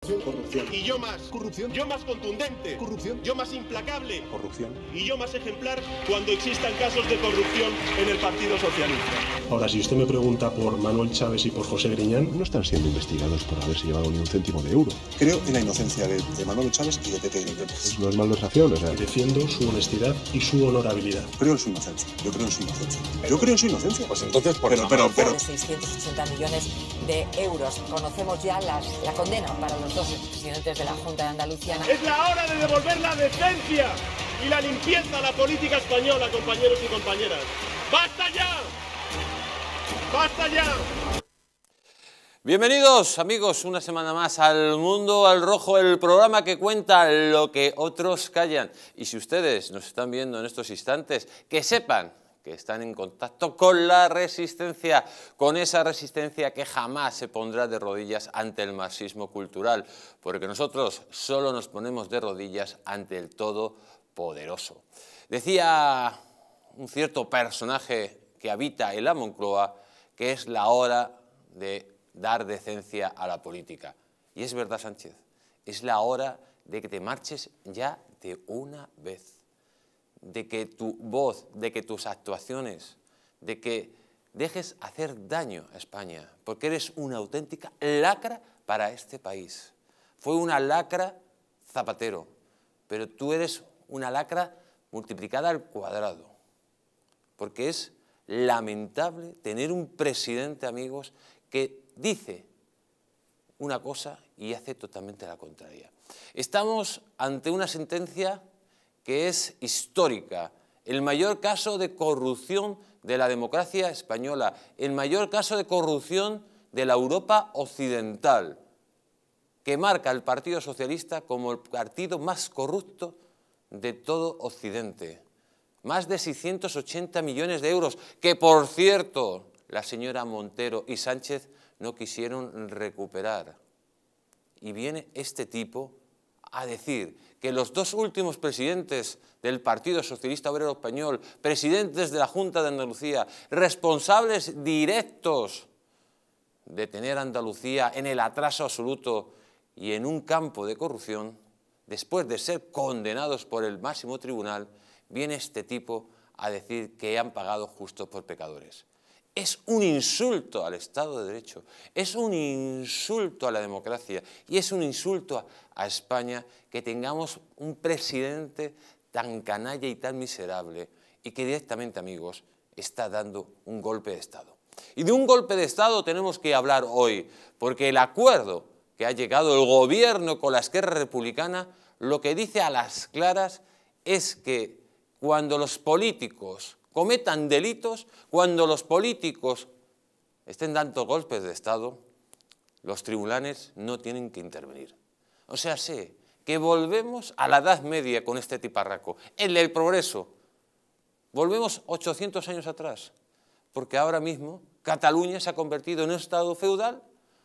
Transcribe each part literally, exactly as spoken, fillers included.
Corrupción. Corrupción. Y yo más. Corrupción. Yo más contundente. Corrupción. Yo más implacable. Corrupción. Y yo más ejemplar cuando existan casos de corrupción en el Partido Socialista. Ahora, si usted me pregunta por Manuel Chávez y por José Griñán, no están siendo investigados por haberse llevado ni un céntimo de euro. Creo en la inocencia de, de Manuel Chávez y de Pepe Grillo. No es malversación, o sea. defiendo su honestidad y su honorabilidad. Creo en su inocencia. Yo creo en su inocencia. Yo creo en su inocencia. Pues entonces, por pero, pero, pero, de seiscientos ochenta millones de euros. Conocemos ya las, la condena para los dos presidentes de la Junta de Andalucía. Es la hora de devolver la decencia y la limpieza a la política española, compañeros y compañeras. ¡Basta ya! ¡Basta ya! Bienvenidos amigos una semana más al Mundo al Rojo, el programa que cuenta lo que otros callan. Y si ustedes nos están viendo en estos instantes, que sepan que están en contacto con la resistencia, con esa resistencia que jamás se pondrá de rodillas ante el marxismo cultural, porque nosotros solo nos ponemos de rodillas ante el Todopoderoso. Decía un cierto personaje que habita en la Moncloa que es la hora de dar decencia a la política. Y es verdad, Sánchez, es la hora de que te marches ya de una vez, de que tu voz, de que tus actuaciones, de que dejes hacer daño a España, porque eres una auténtica lacra para este país. Fue una lacra Zapatero, pero tú eres una lacra multiplicada al cuadrado, porque es lamentable tener un presidente, amigos, que dice una cosa y hace totalmente la contraria. Estamos ante una sentencia que es histórica, el mayor caso de corrupción de la democracia española, el mayor caso de corrupción de la Europa occidental, que marca al Partido Socialista como el partido más corrupto de todo Occidente. Más de seiscientos ochenta millones de euros, que por cierto la señora Montero y Sánchez no quisieron recuperar. Y viene este tipo a decir que los dos últimos presidentes del Partido Socialista Obrero Español, presidentes de la Junta de Andalucía, responsables directos de tener a Andalucía en el atraso absoluto y en un campo de corrupción, después de ser condenados por el máximo tribunal, viene este tipo a decir que han pagado justos por pecadores. Es un insulto al Estado de Derecho, es un insulto a la democracia y es un insulto a, a España que tengamos un presidente tan canalla y tan miserable y que directamente, amigos, está dando un golpe de Estado. Y de un golpe de Estado tenemos que hablar hoy, porque el acuerdo que ha llegado el gobierno con la Esquerra Republicana lo que dice a las claras es que cuando los políticos cometan delitos, cuando los políticos estén dando golpes de Estado, los tribunales no tienen que intervenir. O sea, sé que volvemos a la Edad Media con este tiparraco, el del progreso. Volvemos ochocientos años atrás, porque ahora mismo Cataluña se ha convertido en un Estado feudal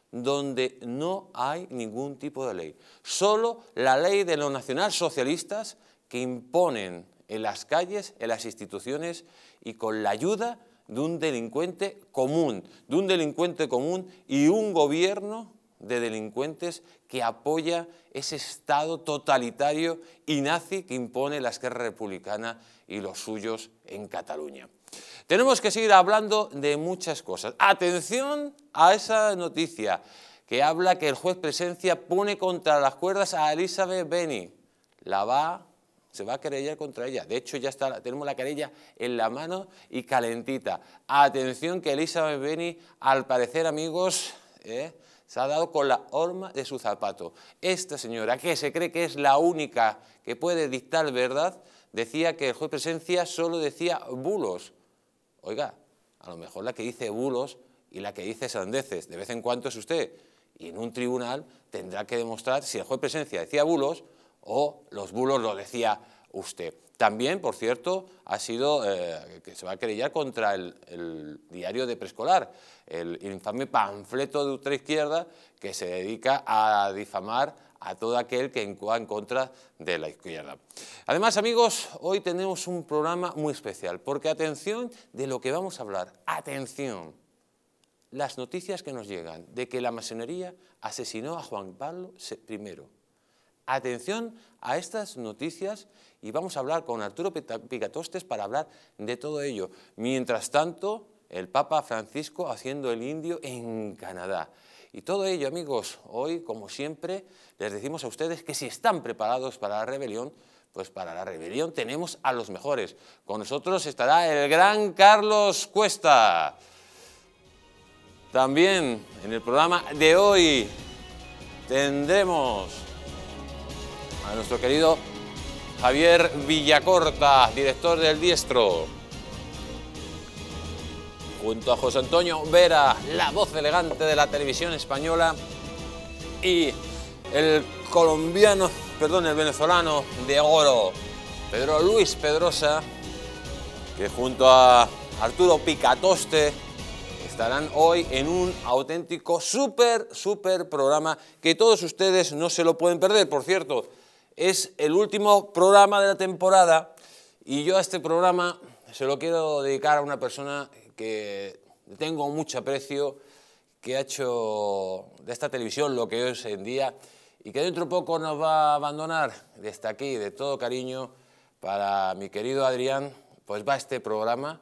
donde no hay ningún tipo de ley. Solo la ley de los nacionalsocialistas que imponen en las calles, en las instituciones y con la ayuda de un delincuente común, de un delincuente común y un gobierno de delincuentes que apoya ese Estado totalitario y nazi que impone la Esquerra Republicana y los suyos en Cataluña. Tenemos que seguir hablando de muchas cosas. Atención a esa noticia que habla que el juez Presencia pone contra las cuerdas a Elizabeth Beni. La va... se va a querellar contra ella. De hecho, ya está, tenemos la querella en la mano y calentita. Atención que Elizabeth Beni, al parecer, amigos, eh, se ha dado con la horma de su zapato. Esta señora, que se cree que es la única que puede dictar verdad, decía que el juez Presencia solo decía bulos. Oiga, a lo mejor la que dice bulos y la que dice sandeces, de vez en cuando es usted. Y en un tribunal tendrá que demostrar si el juez Presencia decía bulos o los bulos lo decía usted. También, por cierto, ha sido eh, que se va a querellar contra el, el diario de Preescolar, el infame panfleto de ultraizquierda que se dedica a difamar a todo aquel que va en contra de la izquierda. Además, amigos, hoy tenemos un programa muy especial, porque atención de lo que vamos a hablar, atención, las noticias que nos llegan de que la masonería asesinó a Juan Pablo primero. Atención a estas noticias y vamos a hablar con Arturo Picatostes para hablar de todo ello. Mientras tanto, el Papa Francisco haciendo el indio en Canadá. Y todo ello, amigos, hoy, como siempre, les decimos a ustedes que si están preparados para la rebelión, pues para la rebelión tenemos a los mejores. Con nosotros estará el gran Carlos Cuesta. También en el programa de hoy tendremos a nuestro querido Javier Villacorta, director del Diestro, junto a José Antonio Vera, la voz elegante de la televisión española, y el colombiano, perdón, el venezolano de oro, Pedro Luis Pedrosa, que junto a Arturo Picatoste estarán hoy en un auténtico súper, súper programa que todos ustedes no se lo pueden perder. Por cierto, es el último programa de la temporada y yo a este programa se lo quiero dedicar a una persona que tengo mucho aprecio, que ha hecho de esta televisión lo que es hoy en día y que dentro de poco nos va a abandonar. Desde aquí, de todo cariño, para mi querido Adrián, pues va este programa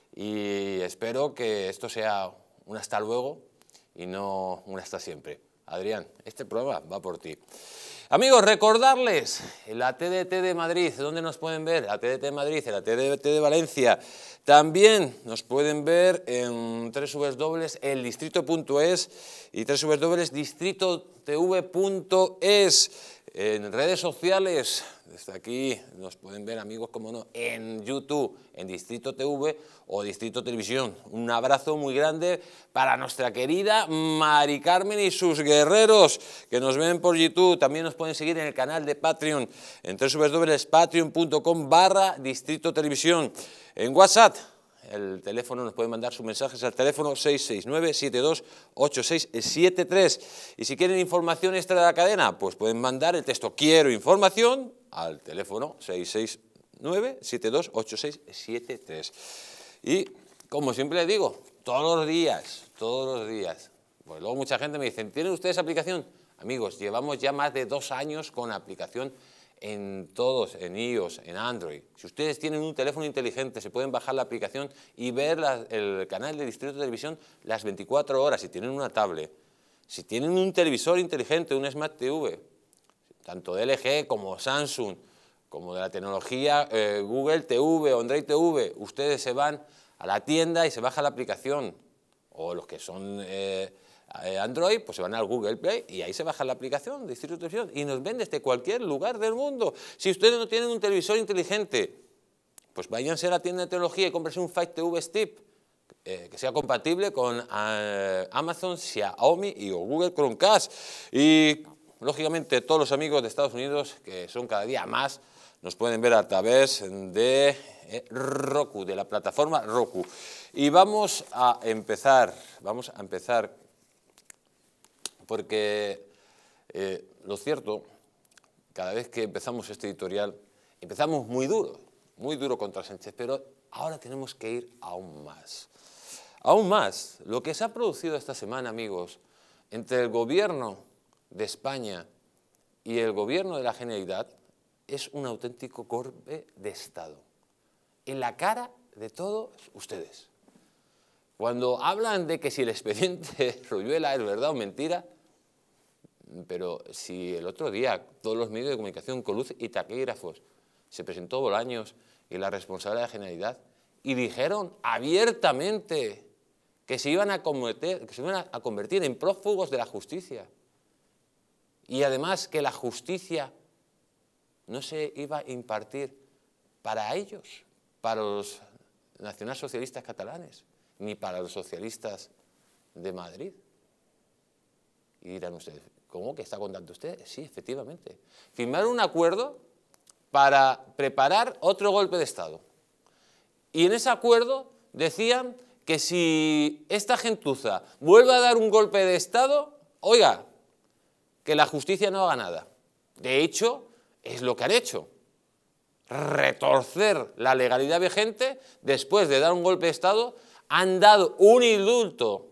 y espero que esto sea un hasta luego y no un hasta siempre. Adrián, este programa va por ti. Amigos, recordarles la T D T de Madrid, ¿dónde nos pueden ver? La T D T de Madrid, la T D T de Valencia. También nos pueden ver en doble u doble u doble u punto el distrito punto es y doble u doble u doble u punto distrito t v punto es. En redes sociales, desde aquí nos pueden ver, amigos, como no, en YouTube, en Distrito T V o Distrito Televisión. Un abrazo muy grande para nuestra querida Mari Carmen y sus guerreros que nos ven por YouTube. También nos pueden seguir en el canal de Patreon, en doble u doble u doble u punto patreon punto com barra Distrito Televisión. En WhatsApp, el teléfono, nos pueden mandar sus mensajes al teléfono seis seis nueve, siete dos ocho seis siete tres. Y si quieren información extra de la cadena, pues pueden mandar el texto "Quiero información" al teléfono seis seis nueve, siete dos ocho seis siete tres. Y, como siempre les digo, todos los días, todos los días, pues luego mucha gente me dice, ¿tienen ustedes aplicación? Amigos, llevamos ya más de dos años con aplicación en todos, en iOS, en Android. Si ustedes tienen un teléfono inteligente, se pueden bajar la aplicación y ver la, el canal de Distrito de Televisión las veinticuatro horas, si tienen una tablet. Si tienen un televisor inteligente, un Smart T V, tanto de L G como Samsung, como de la tecnología eh, Google T V o Android T V, ustedes se van a la tienda y se baja la aplicación. O los que son Eh, Android, pues se van al Google Play y ahí se baja la aplicación de Distrito de Televisión y nos ven desde cualquier lugar del mundo. Si ustedes no tienen un televisor inteligente, pues váyanse a la tienda de tecnología y cómprense un Fire T V Stick eh, que sea compatible con eh, Amazon, Xiaomi y o Google Chromecast. Y, lógicamente, todos los amigos de Estados Unidos, que son cada día más, nos pueden ver a través de eh, Roku, de la plataforma Roku. Y vamos a empezar, vamos a empezar porque eh, lo cierto, cada vez que empezamos este editorial, empezamos muy duro, muy duro contra Sánchez, pero ahora tenemos que ir aún más. Aún más, lo que se ha producido esta semana, amigos, entre el gobierno de España y el gobierno de la Generalitat es un auténtico golpe de Estado. En la cara de todos ustedes. Cuando hablan de que si el expediente Ruyuela es verdad o mentira, pero si el otro día todos los medios de comunicación con luz y taquígrafos se presentó Bolaños y la responsable de la Generalitat y dijeron abiertamente que se iban a convertir, que se iban a convertir en prófugos de la justicia y además que la justicia no se iba a impartir para ellos, para los nacionalsocialistas catalanes, ni para los socialistas de Madrid. Y dirán ustedes, ¿cómo que está contando usted? Sí, efectivamente. Firmaron un acuerdo para preparar otro golpe de Estado. Y en ese acuerdo decían que si esta gentuza vuelve a dar un golpe de Estado, oiga, que la justicia no haga nada. De hecho, es lo que han hecho. Retorcer la legalidad vigente, después de dar un golpe de Estado, han dado un indulto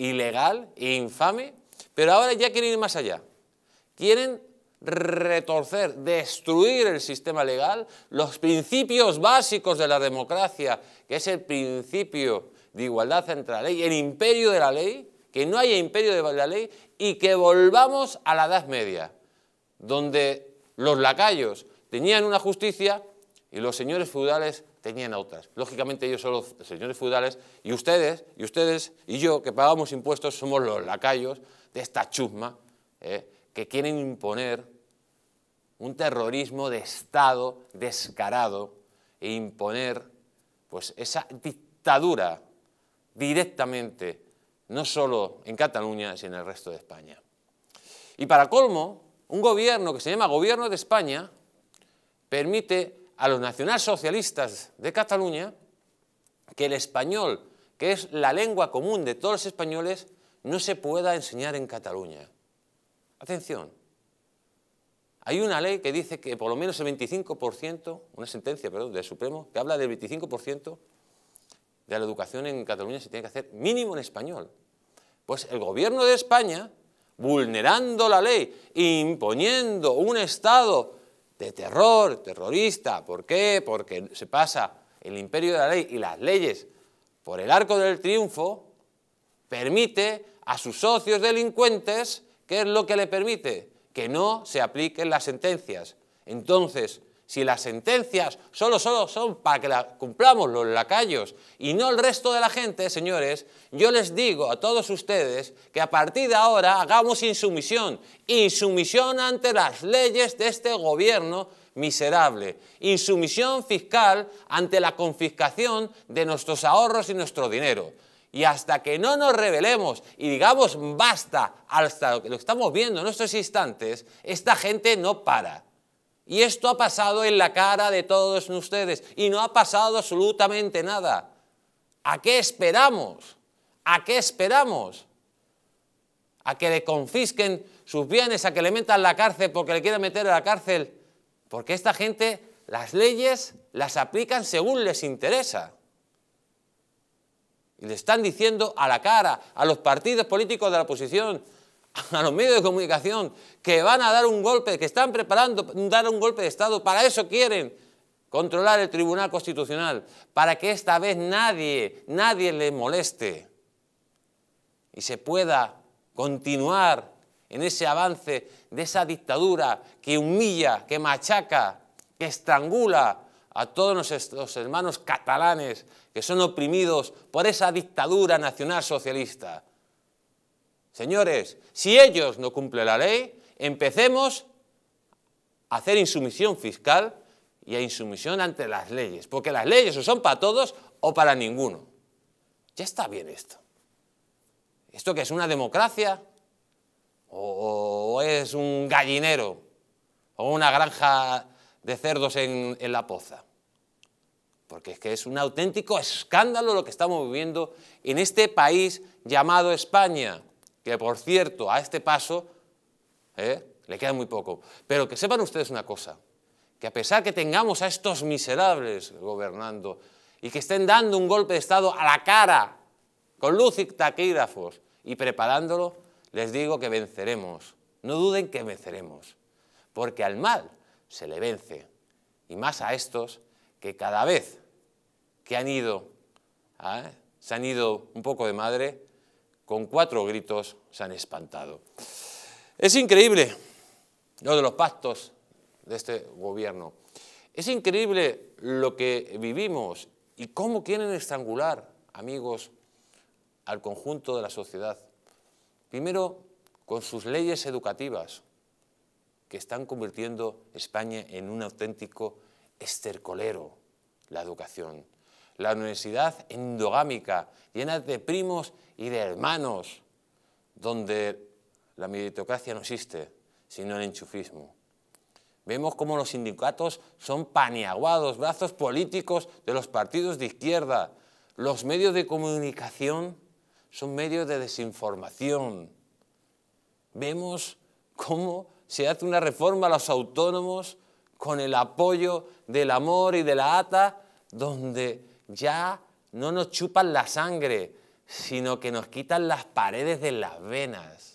ilegal e infame, pero ahora ya quieren ir más allá. Quieren retorcer, destruir el sistema legal, los principios básicos de la democracia, que es el principio de igualdad entre la ley, el imperio de la ley, que no haya imperio de la ley y que volvamos a la Edad Media, donde los lacayos tenían una justicia y los señores feudales tenían otras. Lógicamente ellos son los señores feudales y ustedes, y ustedes y yo, que pagamos impuestos, somos los lacayos de esta chusma, ¿eh? que quieren imponer un terrorismo de Estado descarado e imponer pues, esa dictadura directamente, no solo en Cataluña, sino en el resto de España. Y para colmo, un gobierno que se llama Gobierno de España permite a los nacionalsocialistas de Cataluña que el español, que es la lengua común de todos los españoles, no se pueda enseñar en Cataluña. Atención, hay una ley que dice que por lo menos el veinticinco por ciento, una sentencia, perdón, del Supremo, que habla del veinticinco por ciento de la educación en Cataluña se tiene que hacer mínimo en español. Pues el Gobierno de España, vulnerando la ley, imponiendo un Estado de terror, terrorista, ¿por qué? Porque se pasa el imperio de la ley y las leyes por el arco del triunfo, permite a sus socios delincuentes, ¿qué es lo que le permite? Que no se apliquen las sentencias. Entonces, si las sentencias solo, solo son para que las cumplamos los lacayos y no el resto de la gente, señores, yo les digo a todos ustedes que a partir de ahora hagamos insumisión, insumisión ante las leyes de este gobierno miserable, insumisión fiscal ante la confiscación de nuestros ahorros y nuestro dinero. Y hasta que no nos rebelemos y digamos basta, hasta lo que estamos viendo en estos instantes, esta gente no para. Y esto ha pasado en la cara de todos ustedes y no ha pasado absolutamente nada. ¿A qué esperamos? ¿A qué esperamos? ¿A que le confisquen sus bienes, a que le metan en la cárcel porque le quieren meter en la cárcel? Porque esta gente las leyes las aplican según les interesa. Y le están diciendo a la cara a los partidos políticos de la oposición, a los medios de comunicación, que van a dar un golpe, que están preparando dar un golpe de Estado. Para eso quieren controlar el Tribunal Constitucional, para que esta vez nadie, nadie le moleste y se pueda continuar en ese avance de esa dictadura que humilla, que machaca, que estrangula a todos nuestros hermanos catalanes que son oprimidos por esa dictadura nacionalsocialista. Señores, si ellos no cumplen la ley, empecemos a hacer insumisión fiscal y a insumisión ante las leyes, porque las leyes o son para todos o para ninguno. Ya está bien esto. ¿Esto qué es, una democracia? ¿O, o es un gallinero? ¿O una granja de cerdos en, en La Poza? Porque es que es un auténtico escándalo lo que estamos viviendo en este país llamado España, que por cierto, a este paso ¿eh? le queda muy poco. Pero que sepan ustedes una cosa, que a pesar que tengamos a estos miserables gobernando y que estén dando un golpe de Estado a la cara, con luz y taquígrafos, y preparándolo, les digo que venceremos. No duden que venceremos, porque al mal se le vence, y más a estos que cada vez que han ido, ¿eh? se han ido un poco de madre, con cuatro gritos se han espantado. Es increíble lo de los pactos de este gobierno. Es increíble lo que vivimos y cómo quieren estrangular, amigos, al conjunto de la sociedad. Primero, con sus leyes educativas, que están convirtiendo España en un auténtico estercolero, la educación. La universidad endogámica, llena de primos y de hermanos, donde la meritocracia no existe, sino el enchufismo. Vemos cómo los sindicatos son paniaguados, brazos políticos de los partidos de izquierda. Los medios de comunicación son medios de desinformación. Vemos cómo se hace una reforma a los autónomos con el apoyo del amor y de la A T A, donde ya no nos chupan la sangre, sino que nos quitan las paredes de las venas.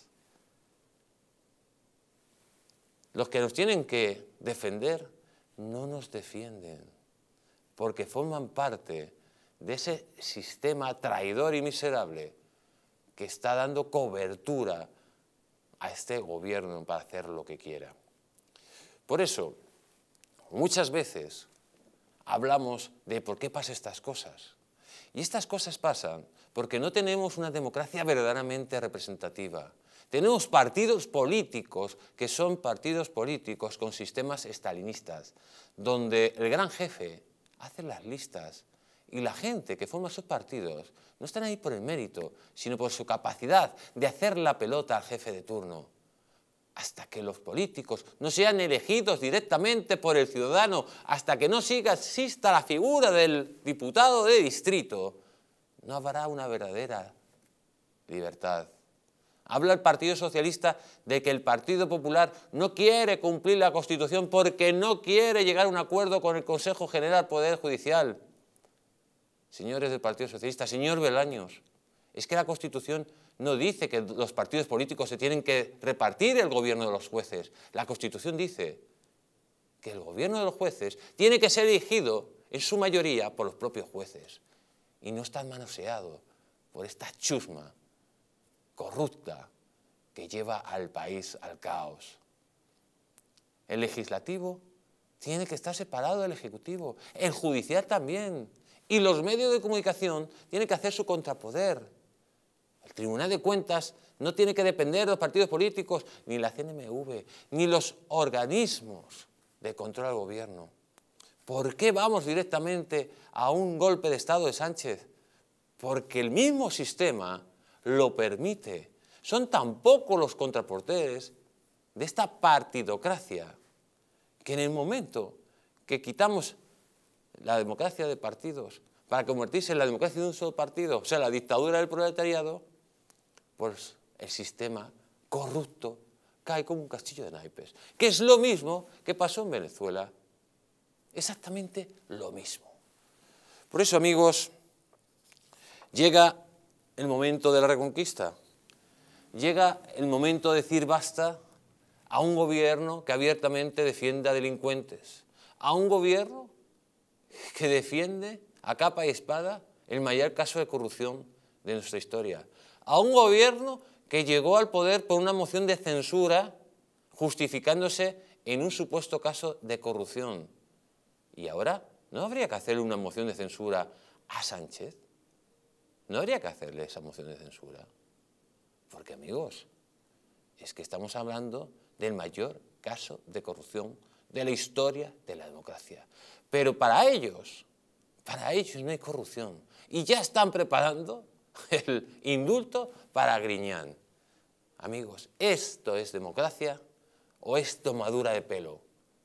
Los que nos tienen que defender no nos defienden, porque forman parte de ese sistema traidor y miserable que está dando cobertura a este gobierno para hacer lo que quiera. Por eso, muchas veces hablamos de por qué pasan estas cosas. Y estas cosas pasan porque no tenemos una democracia verdaderamente representativa. Tenemos partidos políticos que son partidos políticos con sistemas estalinistas, donde el gran jefe hace las listas y la gente que forma esos partidos no están ahí por el mérito, sino por su capacidad de hacer la pelota al jefe de turno. Hasta que los políticos no sean elegidos directamente por el ciudadano, hasta que no siga, exista la figura del diputado de distrito, no habrá una verdadera libertad. Habla el Partido Socialista de que el Partido Popular no quiere cumplir la Constitución porque no quiere llegar a un acuerdo con el Consejo General del Poder Judicial. Señores del Partido Socialista, señor Bolaños, es que la Constitución no dice que los partidos políticos se tienen que repartir el gobierno de los jueces. La Constitución dice que el gobierno de los jueces tiene que ser elegido en su mayoría por los propios jueces y no está manoseado por esta chusma corrupta que lleva al país al caos. El legislativo tiene que estar separado del ejecutivo, el judicial también, y los medios de comunicación tienen que hacer su contrapoder. El Tribunal de Cuentas no tiene que depender de los partidos políticos, ni la C N M V, ni los organismos de control al gobierno. ¿Por qué vamos directamente a un golpe de Estado de Sánchez? Porque el mismo sistema lo permite. Son tan pocos los contraporteres de esta partidocracia que en el momento que quitamos la democracia de partidos para convertirse en la democracia de un solo partido, o sea, la dictadura del proletariado, pues el sistema corrupto cae como un castillo de naipes, que es lo mismo que pasó en Venezuela, exactamente lo mismo. Por eso, amigos, llega el momento de la reconquista, llega el momento de decir basta a un gobierno que abiertamente defiende a delincuentes, a un gobierno que defiende a capa y espada el mayor caso de corrupción de nuestra historia, a un gobierno que llegó al poder por una moción de censura justificándose en un supuesto caso de corrupción. Y ahora, ¿no habría que hacerle una moción de censura a Sánchez? ¿No habría que hacerle esa moción de censura? Porque, amigos, es que estamos hablando del mayor caso de corrupción de la historia de la democracia. Pero para ellos, para ellos no hay corrupción. Y ya están preparando el indulto para Griñán. Amigos, ¿esto es democracia o es tomadura de pelo?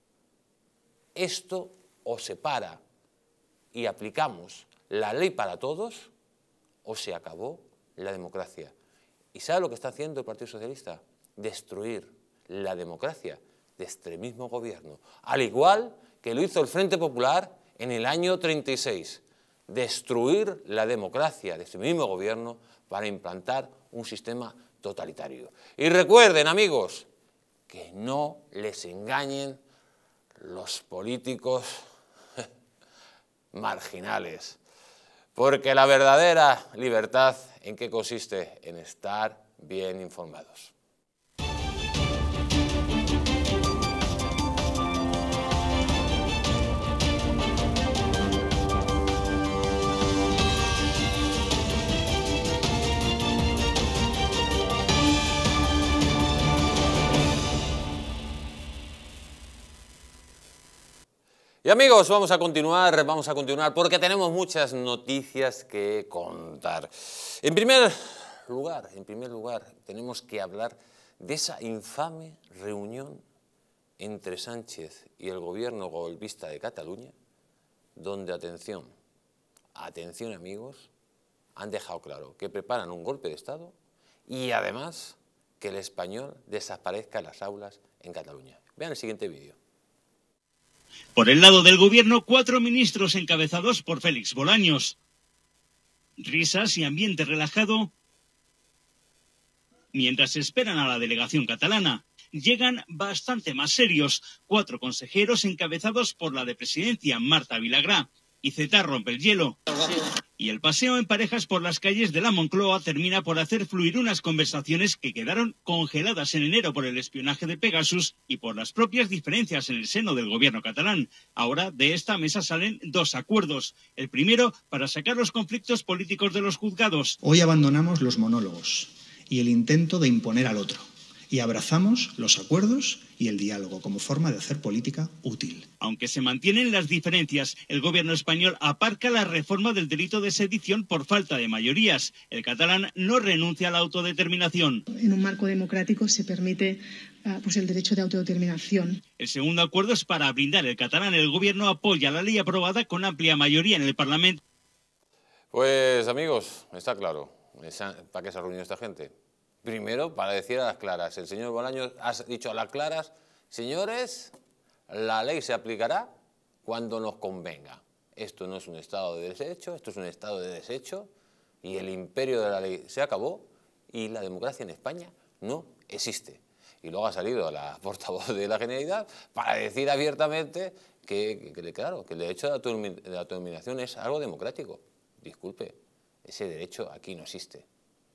Esto o separa y aplicamos la ley para todos, o se acabó la democracia. ¿Y sabe lo que está haciendo el Partido Socialista? Destruir la democracia de este mismo gobierno, al igual que lo hizo el Frente Popular en el año treinta y seis. Destruir la democracia de este mismo gobierno para implantar un sistema totalitario. Y recuerden, amigos, que no les engañen los políticos marginales. Porque la verdadera libertad, ¿en qué consiste? En estar bien informados. Y amigos, vamos a continuar, vamos a continuar porque tenemos muchas noticias que contar. En primer lugar, en primer lugar, tenemos que hablar de esa infame reunión entre Sánchez y el gobierno golpista de Cataluña, donde, atención, atención amigos, han dejado claro que preparan un golpe de Estado y además que el español desaparezca en las aulas en Cataluña. Vean el siguiente vídeo. Por el lado del gobierno, cuatro ministros encabezados por Félix Bolaños risas y ambiente relajado. Mientras esperan a la delegación catalana, llegan bastante más serios. Cuatro consejeros encabezados por la de Presidencia, Marta Vilagrá, y Zeta rompe el hielo. Y el paseo en parejas por las calles de la Moncloa termina por hacer fluir unas conversaciones que quedaron congeladas en enero por el espionaje de Pegasus y por las propias diferencias en el seno del gobierno catalán. Ahora de esta mesa salen dos acuerdos. El primero, para sacar los conflictos políticos de los juzgados. Hoy abandonamos los monólogos y el intento de imponer al otro, y abrazamos los acuerdos y el diálogo como forma de hacer política útil. Aunque se mantienen las diferencias, el gobierno español aparca la reforma del delito de sedición por falta de mayorías. El catalán no renuncia a la autodeterminación. En un marco democrático se permite uh, pues el derecho de autodeterminación. El segundo acuerdo es para blindar el catalán. El gobierno apoya la ley aprobada con amplia mayoría en el Parlamento. Pues amigos, está claro. ¿Para qué se ha reunido esta gente? Primero, para decir a las claras, el señor Bolaños ha dicho a las claras, señores, la ley se aplicará cuando nos convenga. Esto no es un estado de derecho, esto es un estado de desecho y el imperio de la ley se acabó y la democracia en España no existe. Y luego ha salido la portavoz de la Generalidad para decir abiertamente que, que, que claro, que el derecho de la autodeterminación es algo democrático. Disculpe, ese derecho aquí no existe.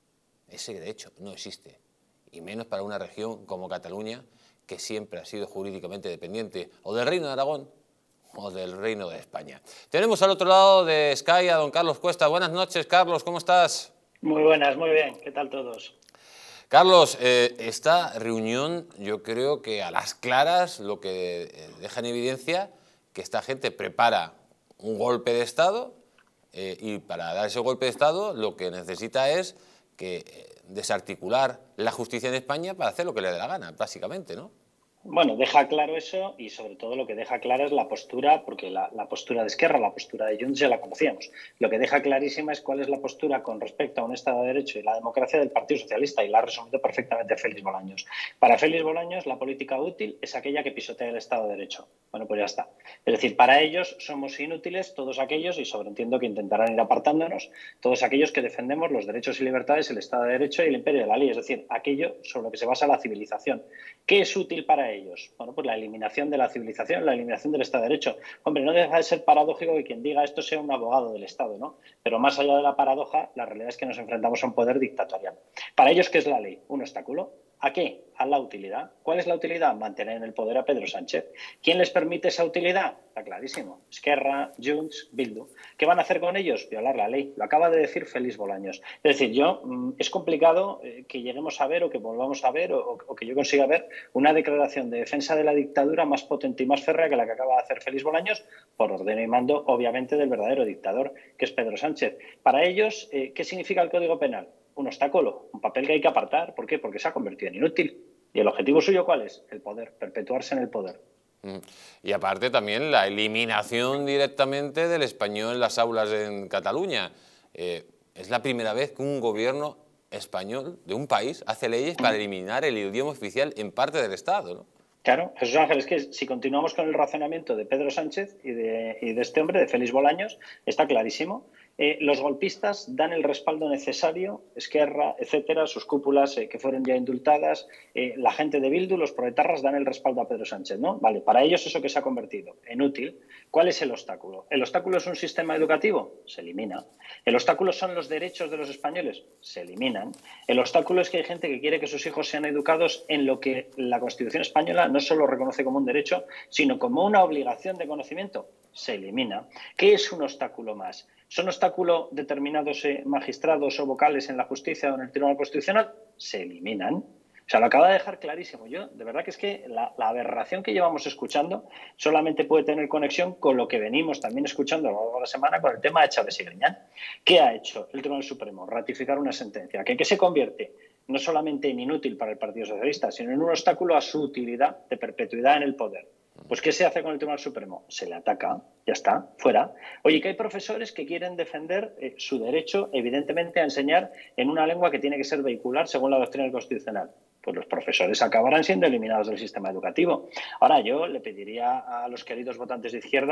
Ese derecho no existe, y menos para una región como Cataluña, que siempre ha sido jurídicamente dependiente o del Reino de Aragón o del Reino de España. Tenemos al otro lado de Sky a don Carlos Cuesta. Buenas noches, Carlos, ¿cómo estás? Muy buenas, muy bien. ¿Qué tal todos? Carlos, eh, esta reunión yo creo que a las claras lo que deja en evidencia que esta gente prepara un golpe de Estado eh, y para dar ese golpe de Estado lo que necesita es que desarticular la justicia en España para hacer lo que le dé la gana, básicamente, ¿no? Bueno, deja claro eso y sobre todo lo que deja clara es la postura, porque la, la postura de Esquerra, la postura de Junts ya la conocíamos. Lo que deja clarísima es cuál es la postura con respecto a un Estado de Derecho y la democracia del Partido Socialista, y la ha resumido perfectamente Félix Bolaños. Para Félix Bolaños, la política útil es aquella que pisotea el Estado de Derecho. Bueno, pues ya está. Es decir, para ellos somos inútiles todos aquellos, y sobreentiendo que intentarán ir apartándonos, todos aquellos que defendemos los derechos y libertades, el Estado de Derecho y el imperio de la ley, es decir, aquello sobre lo que se basa la civilización. ¿Qué es útil para ellos? Ellos. Bueno, pues la eliminación de la civilización, la eliminación del Estado de Derecho. Hombre, no deja de ser paradójico que quien diga esto sea un abogado del Estado, ¿no? Pero más allá de la paradoja, la realidad es que nos enfrentamos a un poder dictatorial. Para ellos, ¿qué es la ley? ¿Un obstáculo? ¿A qué? A la utilidad. ¿Cuál es la utilidad? Mantener en el poder a Pedro Sánchez. ¿Quién les permite esa utilidad? Está clarísimo. Esquerra, Junts, Bildu. ¿Qué van a hacer con ellos? Violar la ley. Lo acaba de decir Félix Bolaños. Es decir, yo es complicado que lleguemos a ver o que volvamos a ver o, o que yo consiga ver una declaración de defensa de la dictadura más potente y más férrea que la que acaba de hacer Félix Bolaños, por orden y mando, obviamente, del verdadero dictador, que es Pedro Sánchez. Para ellos, ¿qué significa el Código Penal? Un obstáculo, un papel que hay que apartar. ¿Por qué? Porque se ha convertido en inútil. ¿Y el objetivo suyo cuál es? El poder, perpetuarse en el poder. Y aparte también la eliminación directamente del español en las aulas en Cataluña. Eh, es la primera vez que un gobierno español de un país hace leyes para eliminar el idioma oficial en parte del Estado, ¿no? Claro, Jesús Ángel, es que si continuamos con el razonamiento de Pedro Sánchez y de, y de este hombre, de Félix Bolaños, está clarísimo. Eh, los golpistas dan el respaldo necesario, Esquerra, etcétera, sus cúpulas eh, que fueron ya indultadas, eh, la gente de Bildu, los proetarras dan el respaldo a Pedro Sánchez, ¿no? Vale, para ellos eso que se ha convertido en útil. ¿Cuál es el obstáculo? ¿El obstáculo es un sistema educativo? Se elimina. ¿El obstáculo son los derechos de los españoles? Se eliminan. ¿El obstáculo es que hay gente que quiere que sus hijos sean educados en lo que la Constitución española no solo reconoce como un derecho, sino como una obligación de conocimiento? Se elimina. ¿Qué es un obstáculo más? ¿Son obstáculo determinados eh, magistrados o vocales en la justicia o en el Tribunal Constitucional? Se eliminan. O sea, lo acaba de dejar clarísimo. Yo, de verdad que es que la, la aberración que llevamos escuchando solamente puede tener conexión con lo que venimos también escuchando a lo largo de la semana con el tema de Chávez y Griñán. ¿Qué ha hecho el Tribunal Supremo? Ratificar una sentencia que, que se convierte no solamente en inútil para el Partido Socialista, sino en un obstáculo a su utilidad de perpetuidad en el poder. Pues ¿qué se hace con el Tribunal Supremo? Se le ataca, ya está, fuera. Oye, que hay profesores que quieren defender eh, su derecho, evidentemente, a enseñar en una lengua que tiene que ser vehicular según la doctrina constitucional. Pues los profesores acabarán siendo eliminados del sistema educativo. Ahora, yo le pediría a los queridos votantes de izquierda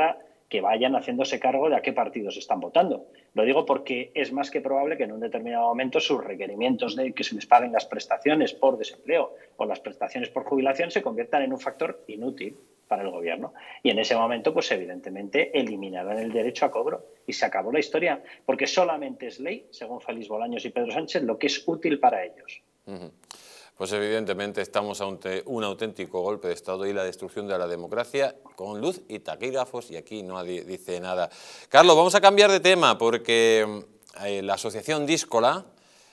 que vayan haciéndose cargo de a qué partidos están votando. Lo digo porque es más que probable que en un determinado momento sus requerimientos de que se les paguen las prestaciones por desempleo o las prestaciones por jubilación se conviertan en un factor inútil para el gobierno. Y en ese momento, pues evidentemente, eliminarán el derecho a cobro y se acabó la historia, porque solamente es ley, según Félix Bolaños y Pedro Sánchez, lo que es útil para ellos. Uh-huh. Pues evidentemente estamos ante un auténtico golpe de Estado y la destrucción de la democracia con luz y taquígrafos, y aquí nadie dice nada. Carlos, vamos a cambiar de tema porque eh, la asociación Díscola,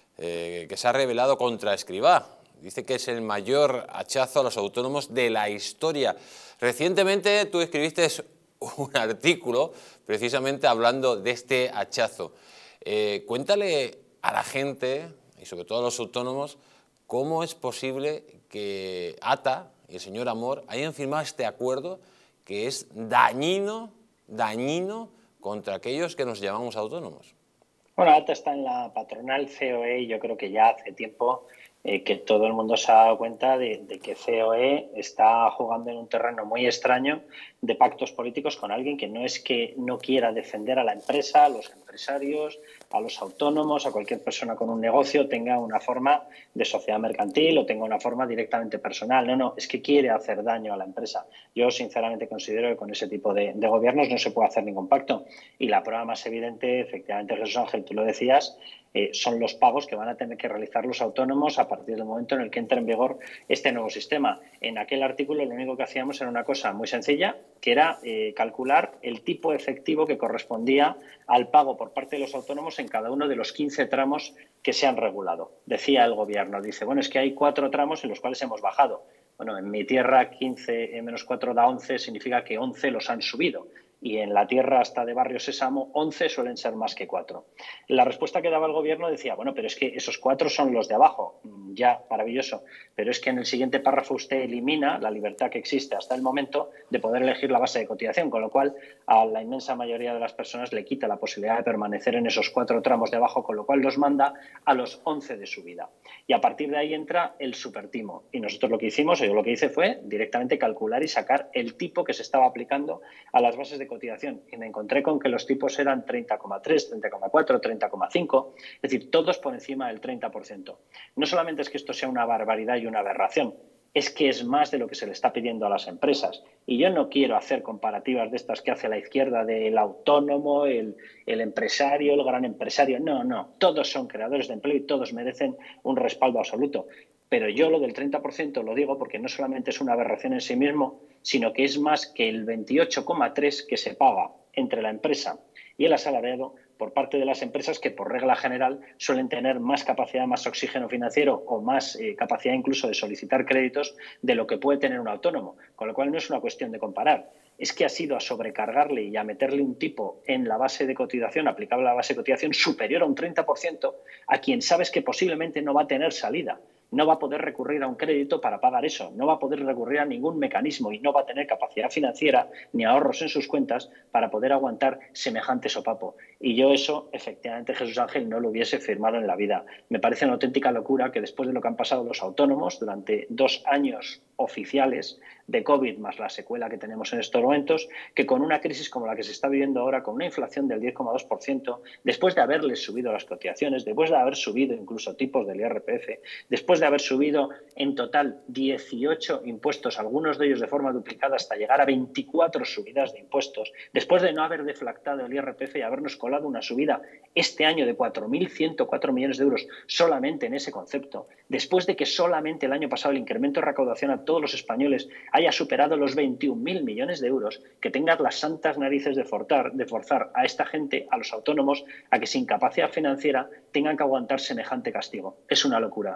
eh, que se ha rebelado contra Escrivá, dice que es el mayor hachazo a los autónomos de la historia. Recientemente tú escribiste un artículo precisamente hablando de este hachazo. Eh, cuéntale a la gente, y sobre todo a los autónomos, ¿cómo es posible que A T A y el señor Amor hayan firmado este acuerdo que es dañino, dañino contra aquellos que nos llamamos autónomos? Bueno, A T A está en la patronal C O E y yo creo que ya hace tiempo eh, que todo el mundo se ha dado cuenta de, de que C O E está jugando en un terreno muy extraño de pactos políticos con alguien que no es que no quiera defender a la empresa, a los empresarios, a los autónomos, a cualquier persona con un negocio, tenga una forma de sociedad mercantil o tenga una forma directamente personal. No, no, es que quiere hacer daño a la empresa. Yo sinceramente considero que con ese tipo de, de gobiernos no se puede hacer ningún pacto. Y la prueba más evidente, efectivamente, Jesús Ángel, tú lo decías, eh, son los pagos que van a tener que realizar los autónomos a partir del momento en el que entre en vigor este nuevo sistema. En aquel artículo lo único que hacíamos era una cosa muy sencilla, que era eh, calcular el tipo efectivo que correspondía al pago por parte de los autónomos en cada uno de los quince tramos que se han regulado. Decía el gobierno, dice, bueno, es que hay cuatro tramos en los cuales hemos bajado. Bueno, en mi tierra quince menos cuatro da once, significa que once los han subido. Y en la tierra hasta de Barrio Sésamo, once suelen ser más que cuatro. La respuesta que daba el gobierno decía, bueno, pero es que esos cuatro son los de abajo. Ya, maravilloso. Pero es que en el siguiente párrafo usted elimina la libertad que existe hasta el momento de poder elegir la base de cotización, con lo cual a la inmensa mayoría de las personas le quita la posibilidad de permanecer en esos cuatro tramos de abajo, con lo cual los manda a los once de subida. Y a partir de ahí entra el supertimo. Y nosotros lo que hicimos, o yo lo que hice fue directamente calcular y sacar el tipo que se estaba aplicando a las bases de cotización. Y me encontré con que los tipos eran treinta coma tres, treinta coma cuatro, treinta coma cinco, es decir, todos por encima del treinta por ciento. No solamente es que esto sea una barbaridad y una aberración, es que es más de lo que se le está pidiendo a las empresas. Y yo no quiero hacer comparativas de estas que hace la izquierda del autónomo, el, el empresario, el gran empresario. No, no, todos son creadores de empleo y todos merecen un respaldo absoluto. Pero yo lo del treinta por ciento lo digo porque no solamente es una aberración en sí mismo, sino que es más que el veintiocho coma tres por ciento que se paga entre la empresa y el asalariado por parte de las empresas, que por regla general suelen tener más capacidad, más oxígeno financiero o más eh, capacidad incluso de solicitar créditos de lo que puede tener un autónomo. Con lo cual no es una cuestión de comparar. Es que ha sido a sobrecargarle y a meterle un tipo en la base de cotización, aplicable a la base de cotización, superior a un treinta por ciento a quien sabes que posiblemente no va a tener salida. No va a poder recurrir a un crédito para pagar eso, no va a poder recurrir a ningún mecanismo y no va a tener capacidad financiera ni ahorros en sus cuentas para poder aguantar semejante sopapo. Y yo eso, efectivamente, Jesús Ángel, no lo hubiese firmado en la vida. Me parece una auténtica locura que después de lo que han pasado los autónomos durante dos años oficiales de COVID, más la secuela que tenemos en estos momentos, que con una crisis como la que se está viviendo ahora, con una inflación del diez coma dos por ciento, después de haberles subido las cotizaciones, después de haber subido incluso tipos del I R P F, después de haber subido en total dieciocho impuestos, algunos de ellos de forma duplicada, hasta llegar a veinticuatro subidas de impuestos, después de no haber deflactado el I R P F y habernos colado una subida este año de cuatro mil ciento cuatro millones de euros solamente en ese concepto, después de que solamente el año pasado el incremento de recaudación a todos los españoles haya superado los veintiún mil millones de euros, que tengas las santas narices de forzar, de forzar a esta gente, a los autónomos, a que sin capacidad financiera tengan que aguantar semejante castigo. Es una locura.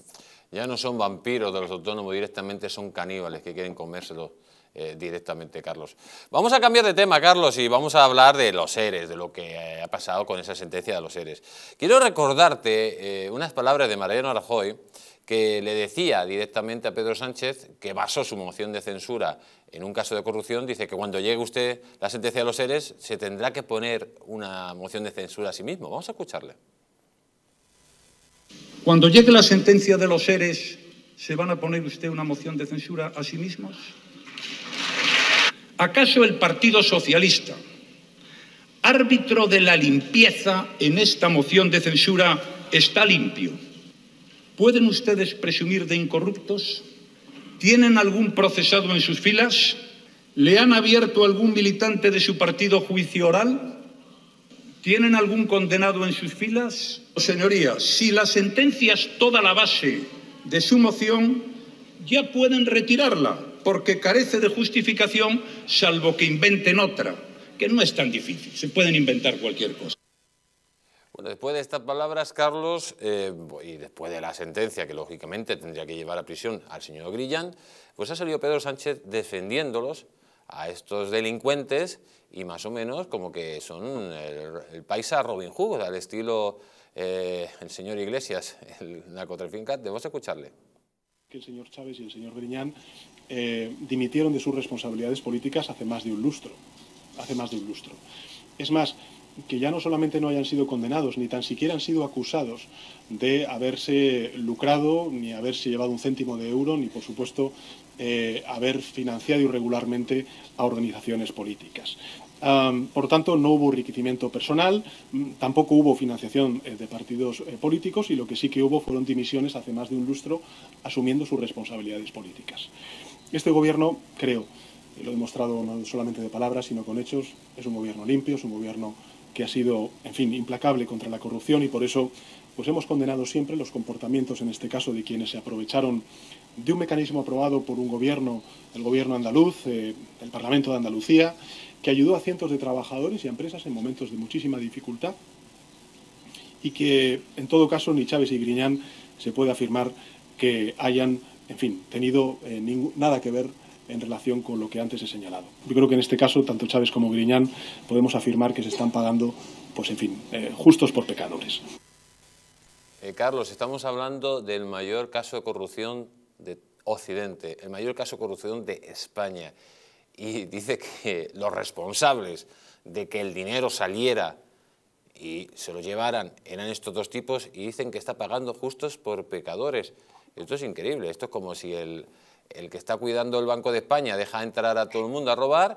Ya no son vampiros de los autónomos, directamente son caníbales que quieren comérselos eh, directamente, Carlos. Vamos a cambiar de tema, Carlos, y vamos a hablar de los ERES, de lo que eh, ha pasado con esa sentencia de los ERES. Quiero recordarte eh, unas palabras de Mariano Rajoy, que le decía directamente a Pedro Sánchez, que basó su moción de censura en un caso de corrupción. Dice que cuando llegue usted la sentencia de los ERES se tendrá que poner una moción de censura a sí mismo. Vamos a escucharle. Cuando llegue la sentencia de los ERES, ¿se van a poner usted una moción de censura a sí mismos? ¿Acaso el Partido Socialista, árbitro de la limpieza en esta moción de censura, está limpio? ¿Pueden ustedes presumir de incorruptos? ¿Tienen algún procesado en sus filas? ¿Le han abierto a algún militante de su partido juicio oral? ¿Tienen algún condenado en sus filas? Señorías, si la sentencia es toda la base de su moción, ya pueden retirarla, porque carece de justificación, salvo que inventen otra, que no es tan difícil, se pueden inventar cualquier cosa. Bueno, después de estas palabras, Carlos, eh, y después de la sentencia, que lógicamente tendría que llevar a prisión al señor Grillán, pues ha salido Pedro Sánchez defendiéndolos a estos delincuentes y más o menos como que son el, el paisa Robin Hood, al estilo eh, el señor Iglesias, el narcotraficante. Debemos escucharle. Que el señor Chávez y el señor Griñán eh, dimitieron de sus responsabilidades políticas hace más de un lustro. Hace más de un lustro. Es más, que ya no solamente no hayan sido condenados, ni tan siquiera han sido acusados de haberse lucrado, ni haberse llevado un céntimo de euro, ni por supuesto eh, haber financiado irregularmente a organizaciones políticas. Um, por tanto, no hubo enriquecimiento personal, tampoco hubo financiación eh, de partidos eh, políticos, y lo que sí que hubo fueron dimisiones hace más de un lustro asumiendo sus responsabilidades políticas. Este gobierno, creo, y lo he demostrado no solamente de palabras, sino con hechos, es un gobierno limpio, es un gobierno que ha sido, en fin, implacable contra la corrupción, y por eso pues hemos condenado siempre los comportamientos, en este caso, de quienes se aprovecharon de un mecanismo aprobado por un gobierno, el gobierno andaluz, eh, el Parlamento de Andalucía, que ayudó a cientos de trabajadores y a empresas en momentos de muchísima dificultad, y que, en todo caso, ni Chávez y Griñán se puede afirmar que hayan, en fin, tenido eh, ningún, nada que ver en relación con lo que antes he señalado. Yo creo que en este caso, tanto Chávez como Griñán, podemos afirmar que se están pagando, pues en fin, eh, justos por pecadores. Eh, Carlos, estamos hablando del mayor caso de corrupción de Occidente, el mayor caso de corrupción de España. Y dice que los responsables de que el dinero saliera y se lo llevaran eran estos dos tipos, y dicen que está pagando justos por pecadores. Esto es increíble, esto es como si el... el que está cuidando el Banco de España deja entrar a todo el mundo a robar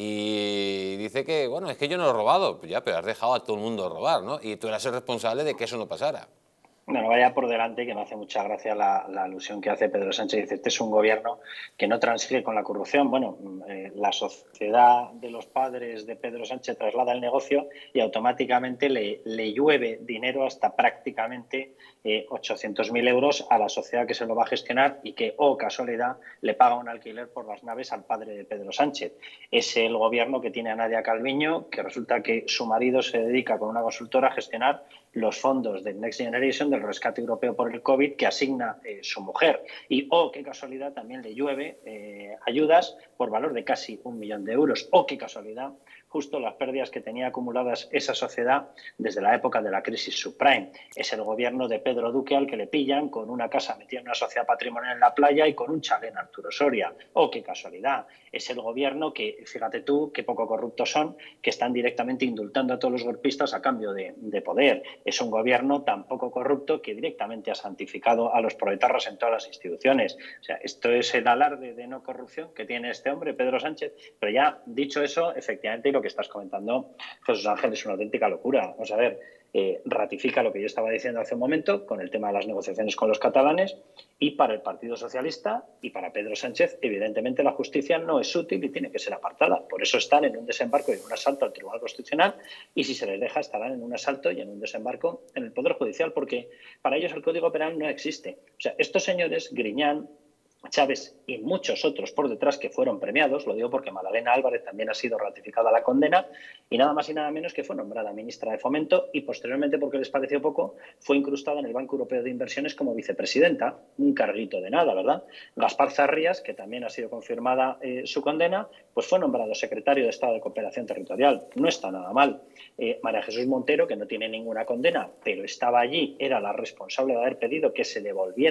y dice que, bueno, es que yo no lo he robado. Pues ya, pero has dejado a todo el mundo robar, ¿no? Y tú eras el responsable de que eso no pasara. Bueno, vaya por delante, que me hace mucha gracia la, la alusión que hace Pedro Sánchez. Dice, este es un gobierno que no transige con la corrupción. Bueno, eh, la sociedad de los padres de Pedro Sánchez traslada el negocio y automáticamente le, le llueve dinero hasta prácticamente eh, ochocientos mil euros a la sociedad que se lo va a gestionar y que, oh casualidad, le paga un alquiler por las naves al padre de Pedro Sánchez. Es el gobierno que tiene a Nadia Calviño, que resulta que su marido se dedica con una consultora a gestionar los fondos del Next Generation, del rescate europeo por el COVID, que asigna eh, su mujer. Y, oh, qué casualidad, también le llueve eh, ayudas por valor de casi un millón de euros. Oh, qué casualidad, justo las pérdidas que tenía acumuladas esa sociedad desde la época de la crisis subprime. Es el gobierno de Pedro Duque al que le pillan con una casa metida en una sociedad patrimonial en la playa y con un chalet en Arturo Soria. Oh, qué casualidad. Es el gobierno que, fíjate tú, qué poco corruptos son, que están directamente indultando a todos los golpistas a cambio de, de poder. Es un gobierno tan poco corrupto que directamente ha santificado a los proetarras en todas las instituciones. O sea, esto es el alarde de no corrupción que tiene este hombre, Pedro Sánchez. Pero ya dicho eso, efectivamente, lo que estás comentando, Jesús Ángel, es una auténtica locura. Vamos a ver, eh, ratifica lo que yo estaba diciendo hace un momento con el tema de las negociaciones con los catalanes, y para el Partido Socialista y para Pedro Sánchez, evidentemente la justicia no es útil y tiene que ser apartada. Por eso están en un desembarco y en un asalto al Tribunal Constitucional, y si se les deja estarán en un asalto y en un desembarco en el Poder Judicial, porque para ellos el Código Penal no existe. O sea, estos señores, Griñán, Chávez y muchos otros por detrás que fueron premiados, lo digo porque Magdalena Álvarez también ha sido ratificada la condena y nada más y nada menos que fue nombrada ministra de Fomento, y posteriormente, porque les pareció poco, fue incrustada en el Banco Europeo de Inversiones como vicepresidenta, un carguito de nada, ¿verdad? Gaspar Zarrías, que también ha sido confirmada eh, su condena, pues fue nombrado secretario de Estado de Cooperación Territorial. No está nada mal. Eh, María Jesús Montero, que no tiene ninguna condena, pero estaba allí, era la responsable de haber pedido que se devolvieran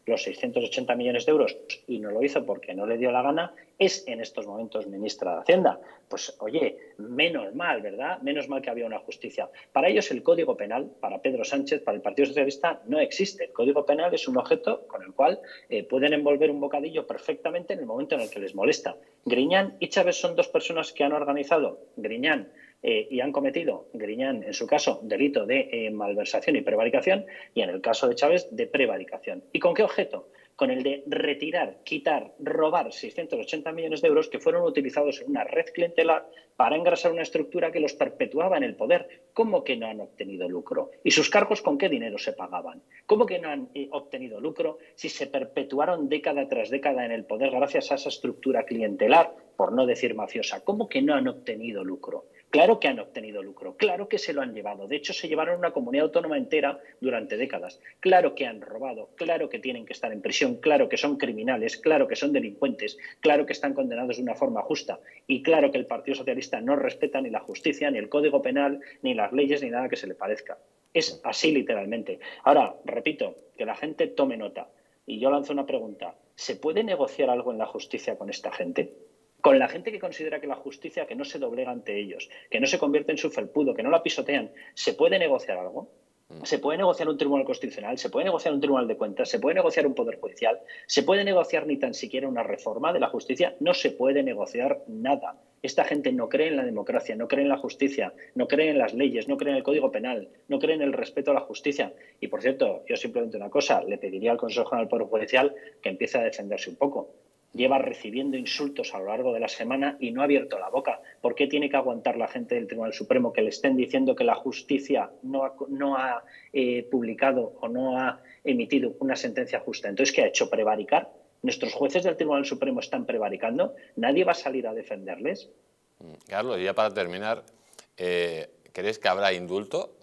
los seiscientos ochenta millones de euros y no lo hizo porque no le dio la gana, es en estos momentos ministra de Hacienda. Pues oye, menos mal, ¿verdad? Menos mal que había una justicia. Para ellos el Código Penal, para Pedro Sánchez, para el Partido Socialista, no existe. El Código Penal es un objeto con el cual eh, pueden envolver un bocadillo perfectamente en el momento en el que les molesta. Griñán y Chávez son dos personas que han organizado, Griñán, Eh, y han cometido, Griñán en su caso, delito de eh, malversación y prevaricación, y en el caso de Chávez de prevaricación. ¿Y con qué objeto? Con el de retirar, quitar, robar seiscientos ochenta millones de euros que fueron utilizados en una red clientelar para engrasar una estructura que los perpetuaba en el poder. ¿Cómo que no han obtenido lucro? ¿Y sus cargos con qué dinero se pagaban? ¿Cómo que no han eh, obtenido lucro si se perpetuaron década tras década en el poder gracias a esa estructura clientelar, por no decir mafiosa? ¿Cómo que no han obtenido lucro? Claro que han obtenido lucro, claro que se lo han llevado. De hecho, se llevaron una comunidad autónoma entera durante décadas. Claro que han robado, claro que tienen que estar en prisión, claro que son criminales, claro que son delincuentes, claro que están condenados de una forma justa y claro que el Partido Socialista no respeta ni la justicia, ni el Código Penal, ni las leyes, ni nada que se le parezca. Es así literalmente. Ahora, repito, que la gente tome nota. Y yo lanzo una pregunta. ¿Se puede negociar algo en la justicia con esta gente? Con la gente que considera que la justicia, que no se doblega ante ellos, que no se convierte en su felpudo, que no la pisotean, ¿se puede negociar algo? ¿Se puede negociar un tribunal constitucional? ¿Se puede negociar un tribunal de cuentas? ¿Se puede negociar un poder judicial? ¿Se puede negociar ni tan siquiera una reforma de la justicia? No se puede negociar nada. Esta gente no cree en la democracia, no cree en la justicia, no cree en las leyes, no cree en el Código Penal, no cree en el respeto a la justicia. Y, por cierto, yo simplemente una cosa, le pediría al Consejo General del Poder Judicial que empiece a defenderse un poco. Lleva recibiendo insultos a lo largo de la semana y no ha abierto la boca. ¿Por qué tiene que aguantar la gente del Tribunal Supremo que le estén diciendo que la justicia no ha, no ha eh, publicado o no ha emitido una sentencia justa? Entonces, ¿qué ha hecho? ¿Prevaricar? ¿Nuestros jueces del Tribunal Supremo están prevaricando? ¿Nadie va a salir a defenderles? Carlos, y ya para terminar, eh, ¿crees que habrá indulto?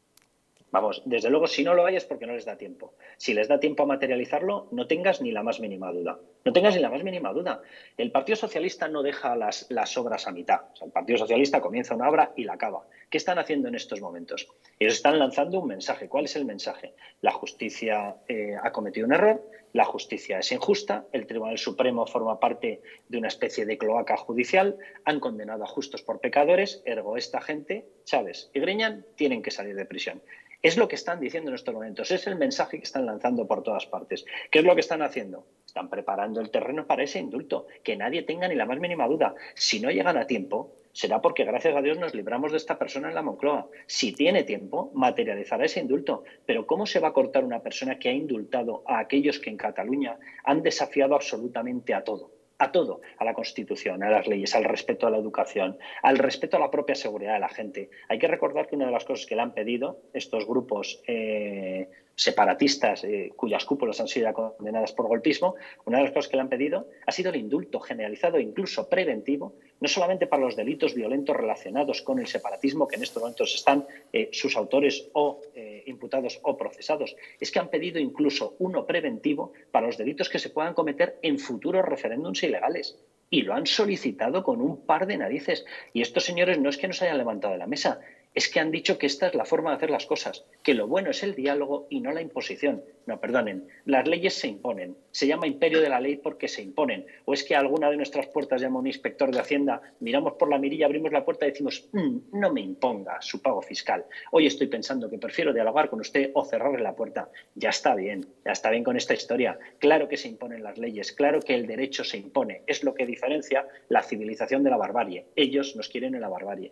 Vamos, desde luego, si no lo hay es porque no les da tiempo. Si les da tiempo a materializarlo, no tengas ni la más mínima duda. No tengas ni la más mínima duda. El Partido Socialista no deja las, las obras a mitad. O sea, el Partido Socialista comienza una obra y la acaba. ¿Qué están haciendo en estos momentos? Ellos están lanzando un mensaje. ¿Cuál es el mensaje? La justicia eh, ha cometido un error, la justicia es injusta, el Tribunal Supremo forma parte de una especie de cloaca judicial, han condenado a justos por pecadores, ergo esta gente, Chávez y Griñán, tienen que salir de prisión. Es lo que están diciendo en estos momentos, es el mensaje que están lanzando por todas partes. ¿Qué es lo que están haciendo? Están preparando el terreno para ese indulto, que nadie tenga ni la más mínima duda. Si no llegan a tiempo, será porque gracias a Dios nos libramos de esta persona en la Moncloa. Si tiene tiempo, materializará ese indulto. Pero ¿cómo se va a cortar una persona que ha indultado a aquellos que en Cataluña han desafiado absolutamente a todo? A todo, a la Constitución, a las leyes, al respeto a la educación, al respeto a la propia seguridad de la gente. Hay que recordar que una de las cosas que le han pedido estos grupos eh, separatistas, eh, cuyas cúpulas han sido condenadas por golpismo, una de las cosas que le han pedido ha sido el indulto generalizado, incluso preventivo, no solamente para los delitos violentos relacionados con el separatismo, que en estos momentos están eh, sus autores o eh, imputados o procesados, es que han pedido incluso uno preventivo para los delitos que se puedan cometer en futuros referéndums ilegales. Y lo han solicitado con un par de narices. Y estos señores no es que nos hayan levantado de la mesa, es que han dicho que esta es la forma de hacer las cosas, que lo bueno es el diálogo y no la imposición. No, perdonen, las leyes se imponen. Se llama imperio de la ley porque se imponen. O es que a alguna de nuestras puertas llama un inspector de Hacienda, miramos por la mirilla, abrimos la puerta y decimos, mmm, no me imponga su pago fiscal. Hoy estoy pensando que prefiero dialogar con usted o cerrarle la puerta. Ya está bien, ya está bien con esta historia. Claro que se imponen las leyes, claro que el derecho se impone. Es lo que diferencia la civilización de la barbarie. Ellos nos quieren en la barbarie.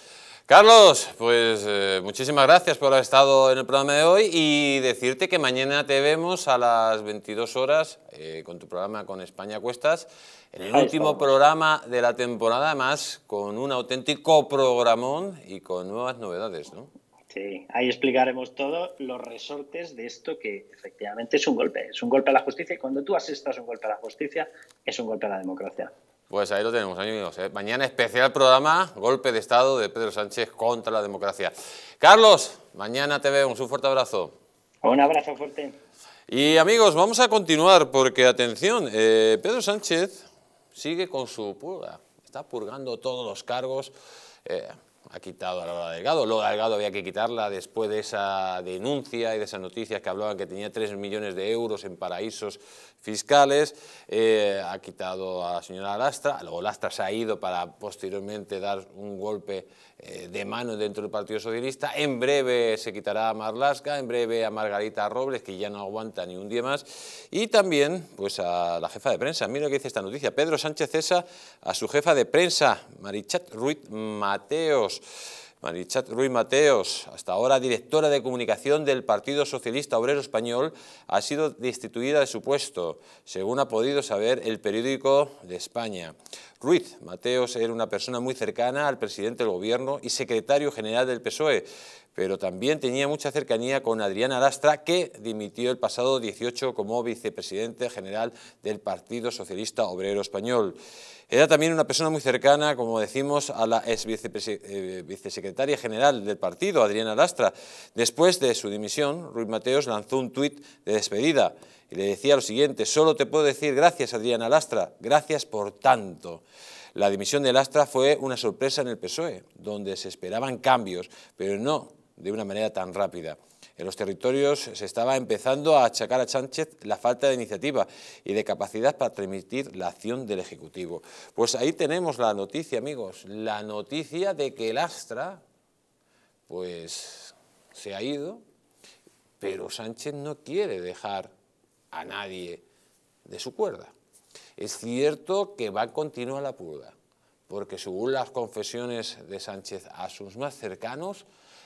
Carlos, pues eh, muchísimas gracias por haber estado en el programa de hoy y decirte que mañana te vemos a las veintidós horas eh, con tu programa Con España a Cuestas, en el Ahí último estamos. programa de la temporada, además con un auténtico programón y con nuevas novedades, ¿no? Sí, ahí explicaremos todo, los resortes de esto que efectivamente es un golpe, es un golpe a la justicia y cuando tú asestas un golpe a la justicia es un golpe a la democracia. Pues ahí lo tenemos, amigos. ¿eh? Mañana especial programa, golpe de Estado de Pedro Sánchez contra la democracia. Carlos, mañana te vemos, un fuerte abrazo. Un abrazo fuerte. Y amigos, vamos a continuar porque, atención, eh, Pedro Sánchez sigue con su purga, está purgando todos los cargos. Eh, ha quitado a Lola Delgado. Lola Delgado había que quitarla después de esa denuncia y de esas noticias que hablaban que tenía tres millones de euros en paraísos fiscales. Eh, ha quitado a la señora Lastra, luego Lastra se ha ido para posteriormente dar un golpe eh, de mano dentro del Partido Socialista. En breve se quitará a Marlaska, en breve a Margarita Robles, que ya no aguanta ni un día más, y también pues a la jefa de prensa. Mira lo que dice esta noticia: Pedro Sánchez cesa a su jefa de prensa, Marichat Ruiz Mateos. Marichat Ruiz Mateos, hasta ahora directora de comunicación del Partido Socialista Obrero Español, ha sido destituida de su puesto, según ha podido saber el Periódico de España. Ruiz Mateos era una persona muy cercana al presidente del Gobierno y secretario general del P S O E, pero también tenía mucha cercanía con Adriana Lastra, que dimitió el pasado dieciocho como vicepresidente general del Partido Socialista Obrero Español. Era también una persona muy cercana, como decimos, a la ex eh, vicesecretaria general del partido, Adriana Lastra. Después de su dimisión, Ruiz Mateos lanzó un tuit de despedida y le decía lo siguiente: solo te puedo decir gracias, Adriana Lastra, gracias por tanto. La dimisión de Lastra fue una sorpresa en el P S O E, donde se esperaban cambios, pero no de una manera tan rápida. En los territorios se estaba empezando a achacar a Sánchez la falta de iniciativa y de capacidad para transmitir la acción del Ejecutivo. Pues ahí tenemos la noticia, amigos, la noticia de que Lastra pues se ha ido, pero Sánchez no quiere dejar a nadie de su cuerda. Es cierto que va a continuar la purga, porque según las confesiones de Sánchez a sus más cercanos,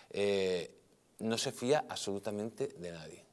eh, no se fía absolutamente de nadie.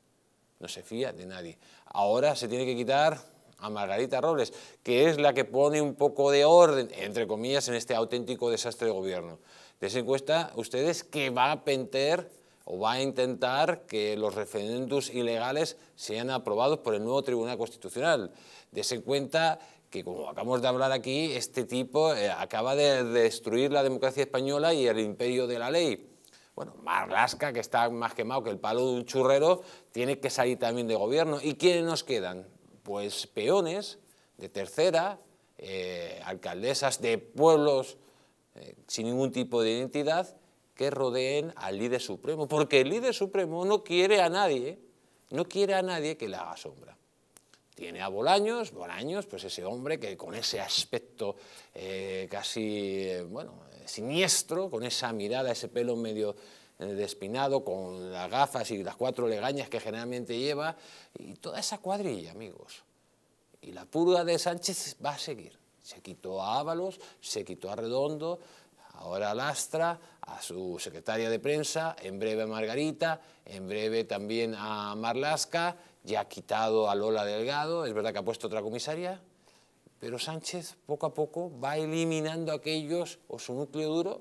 No se fía de nadie. Ahora se tiene que quitar a Margarita Robles, que es la que pone un poco de orden, entre comillas, en este auténtico desastre de gobierno. Dense cuenta ustedes que va a penter o va a intentar que los referéndums ilegales sean aprobados por el nuevo Tribunal Constitucional. Dense cuenta que, como acabamos de hablar aquí, este tipo eh, acaba de destruir la democracia española y el imperio de la ley. Bueno, Marlaska, que está más quemado que el palo de un churrero, tiene que salir también de gobierno. ¿Y quiénes nos quedan? Pues peones de tercera, eh, alcaldesas de pueblos eh, sin ningún tipo de identidad, que rodeen al líder supremo, porque el líder supremo no quiere a nadie, no quiere a nadie que le haga sombra. Tiene a Bolaños, Bolaños, pues ese hombre que con ese aspecto eh, casi, eh, bueno, siniestro, con esa mirada, ese pelo medio eh, despeinado, con las gafas y las cuatro legañas que generalmente lleva, y toda esa cuadrilla, amigos. Y la purga de Sánchez va a seguir. Se quitó a Ábalos, se quitó a Redondo, ahora a Lastra, a su secretaria de prensa, en breve a Margarita, en breve también a Marlaska, ya ha quitado a Lola Delgado, es verdad que ha puesto otra comisaria, pero Sánchez poco a poco va eliminando a aquellos o su núcleo duro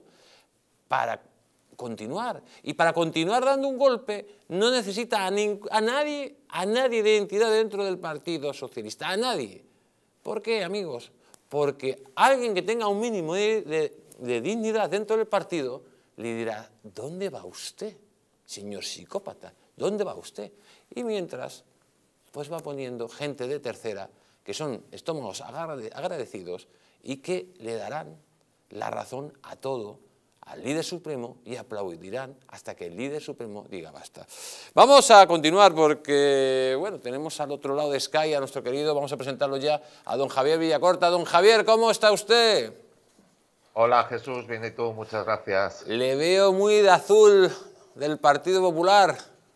para continuar. Y para continuar dando un golpe no necesita a, a nadie, a nadie de identidad dentro del Partido Socialista, a nadie. ¿Por qué, amigos? Porque alguien que tenga un mínimo de, de, de dignidad dentro del partido le dirá: ¿dónde va usted, señor psicópata? ¿Dónde va usted? Y mientras, pues va poniendo gente de tercera, que son estómagos agradecidos y que le darán la razón a todo al líder supremo y aplaudirán hasta que el líder supremo diga basta. Vamos a continuar porque, bueno, tenemos al otro lado de Sky a nuestro querido, vamos a presentarlo ya, a don Javier Villacorta. Don Javier, ¿cómo está usted? Hola Jesús, bien y tú, muchas gracias. Le veo muy de azul del Partido Popular.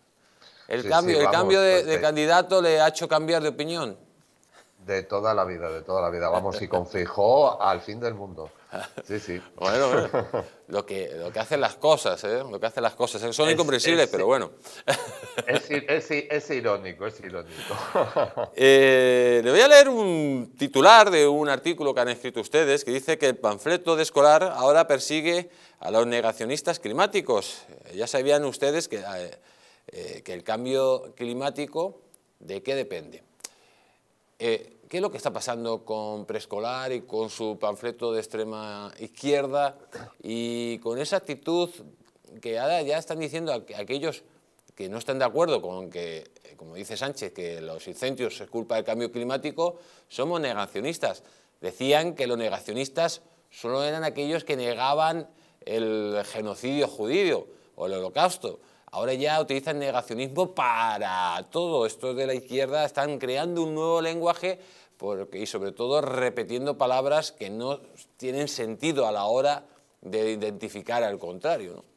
El sí, cambio, sí, el vamos, cambio de, pues, de candidato le ha hecho cambiar de opinión. De toda la vida, de toda la vida. Vamos, y con Feijóo al fin del mundo. Sí, sí. Bueno, bueno, lo que, lo que hacen las cosas, ¿eh? Lo que hacen las cosas. Son es, incomprensibles, es, pero bueno. Es, es, es irónico, es irónico. Eh, le voy a leer un titular de un artículo que han escrito ustedes que dice que el panfleto de Escolar ahora persigue a los negacionistas climáticos. Ya sabían ustedes que, eh, eh, que el cambio climático, ¿de qué depende? Eh, ¿Qué es lo que está pasando con Preescolar y con su panfleto de extrema izquierda y con esa actitud que ahora ya están diciendo a aquellos que no están de acuerdo con que, como dice Sánchez, que los incendios es culpa del cambio climático? Somos negacionistas. Decían que los negacionistas solo eran aquellos que negaban el genocidio judío o el holocausto. Ahora ya utilizan negacionismo para todo. Estos de la izquierda están creando un nuevo lenguaje porque, y sobre todo repitiendo palabras que no tienen sentido a la hora de identificar al contrario, ¿no?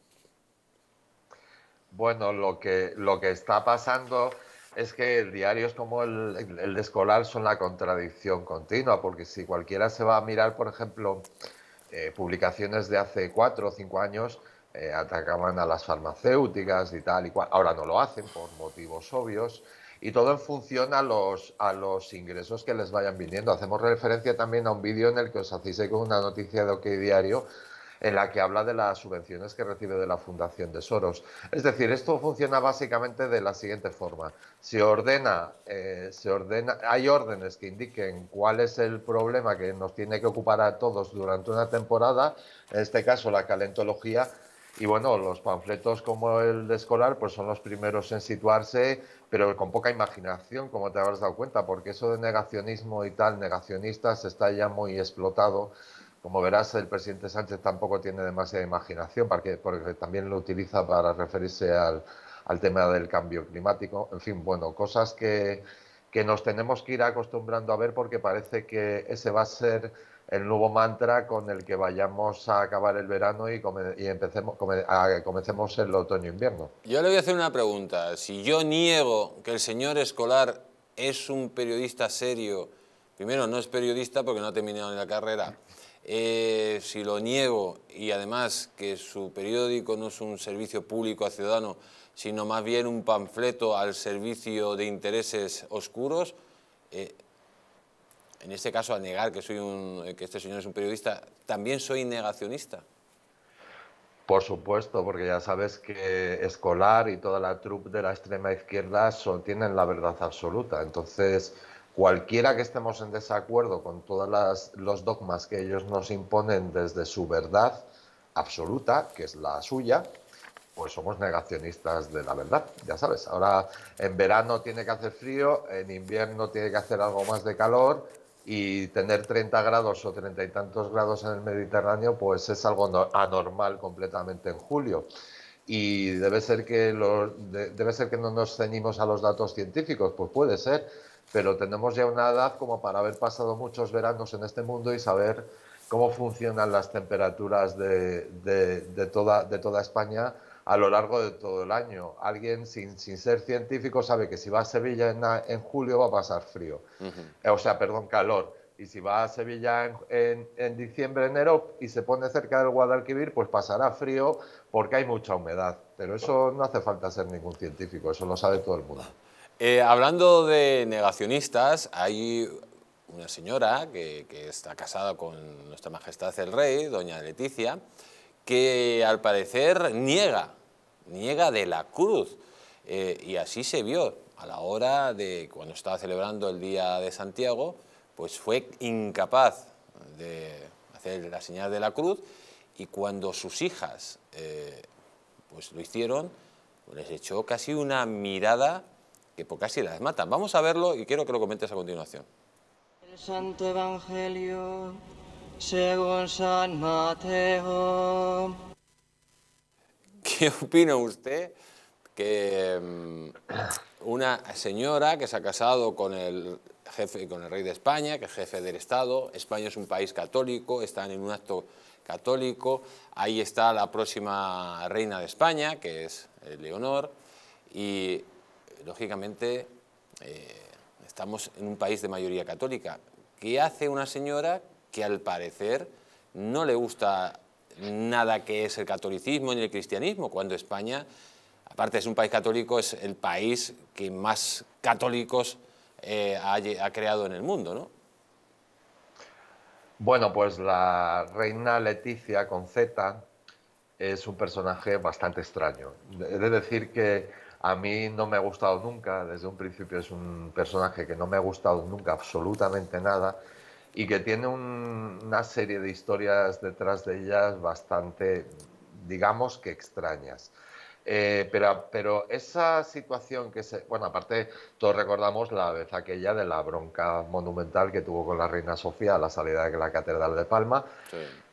Bueno, lo que, lo que está pasando es que diarios como el, el de Escolar son la contradicción continua, porque si cualquiera se va a mirar, por ejemplo, eh, publicaciones de hace cuatro o cinco años, eh, atacaban a las farmacéuticas y tal y cual. Ahora no lo hacen por motivos obvios y todo en función a los, a los ingresos que les vayan viniendo. Hacemos referencia también a un vídeo en el que os hacéis con una noticia de OK Diario, en la que habla de las subvenciones que recibe de la Fundación de Soros. Es decir, esto funciona básicamente de la siguiente forma. Se ordena, eh, se ordena, hay órdenes que indiquen cuál es el problema que nos tiene que ocupar a todos durante una temporada, en este caso la calentología, y bueno, los panfletos como el de Escolar pues son los primeros en situarse, pero con poca imaginación, como te habrás dado cuenta, porque eso de negacionismo y tal, negacionistas, está ya muy explotado. Como verás, el presidente Sánchez tampoco tiene demasiada imaginación, porque, porque también lo utiliza para referirse al, al tema del cambio climático. En fin, bueno, cosas que, que nos tenemos que ir acostumbrando a ver, porque parece que ese va a ser el nuevo mantra con el que vayamos a acabar el verano y, come, y empecemos, come, a, comencemos el otoño-invierno. Yo le voy a hacer una pregunta. Si yo niego que el señor Escolar es un periodista serio, primero no es periodista porque no ha terminado ni la carrera, Eh, si lo niego y además que su periódico no es un servicio público a ciudadano, sino más bien un panfleto al servicio de intereses oscuros, eh, en este caso al negar que, soy un, que este señor es un periodista, ¿también soy negacionista? Por supuesto, porque ya sabes que Escolar y toda la troupe de la extrema izquierda son, tienen la verdad absoluta. Entonces, cualquiera que estemos en desacuerdo con todos los dogmas que ellos nos imponen desde su verdad absoluta, que es la suya, pues somos negacionistas de la verdad, ya sabes. Ahora en verano tiene que hacer frío, en invierno tiene que hacer algo más de calor y tener treinta grados o treinta y tantos grados en el Mediterráneo, pues es algo no, anormal completamente en julio. Y debe ser que los, de, debe ser que no nos ceñimos a los datos científicos, pues puede ser, pero tenemos ya una edad como para haber pasado muchos veranos en este mundo y saber cómo funcionan las temperaturas de, de, de, toda, de toda España a lo largo de todo el año. Alguien sin, sin ser científico sabe que si va a Sevilla en, en julio va a pasar frío, uh-huh. o sea, perdón, calor. Y si va a Sevilla en, en, en diciembre, enero y se pone cerca del Guadalquivir, pues pasará frío porque hay mucha humedad. Pero eso no hace falta ser ningún científico, eso lo sabe todo el mundo. Eh, hablando de negacionistas, hay una señora que, que está casada con Nuestra Majestad el Rey, doña Leticia, que al parecer niega, niega de la cruz. Eh, y así se vio a la hora de, cuando estaba celebrando el Día de Santiago, pues fue incapaz de hacer la señal de la cruz, y cuando sus hijas eh, pues lo hicieron, les echó casi una mirada que por casi las matan. Vamos a verlo y quiero que lo comentes a continuación. El Santo Evangelio según San Mateo. ¿Qué opina usted que um, una señora que se ha casado con el jefe, con el rey de España, que es jefe del Estado, España es un país católico, están en un acto católico, ahí está la próxima reina de España, que es Leonor, y lógicamente eh, estamos en un país de mayoría católica? ¿Qué hace una señora que al parecer no le gusta nada que es el catolicismo ni el cristianismo, cuando España, aparte es un país católico, es el país que más católicos eh, ha, ha creado en el mundo, ¿no? Bueno, pues la reina Leticia con Z es un personaje bastante extraño. He de decir que a mí no me ha gustado nunca, desde un principio es un personaje que no me ha gustado nunca absolutamente nada y que tiene un, una serie de historias detrás de ellas bastante, digamos que extrañas. Eh, pero, pero esa situación que se... Bueno, aparte todos recordamos la vez aquella de la bronca monumental que tuvo con la reina Sofía a la salida de la Catedral de Palma. Sí.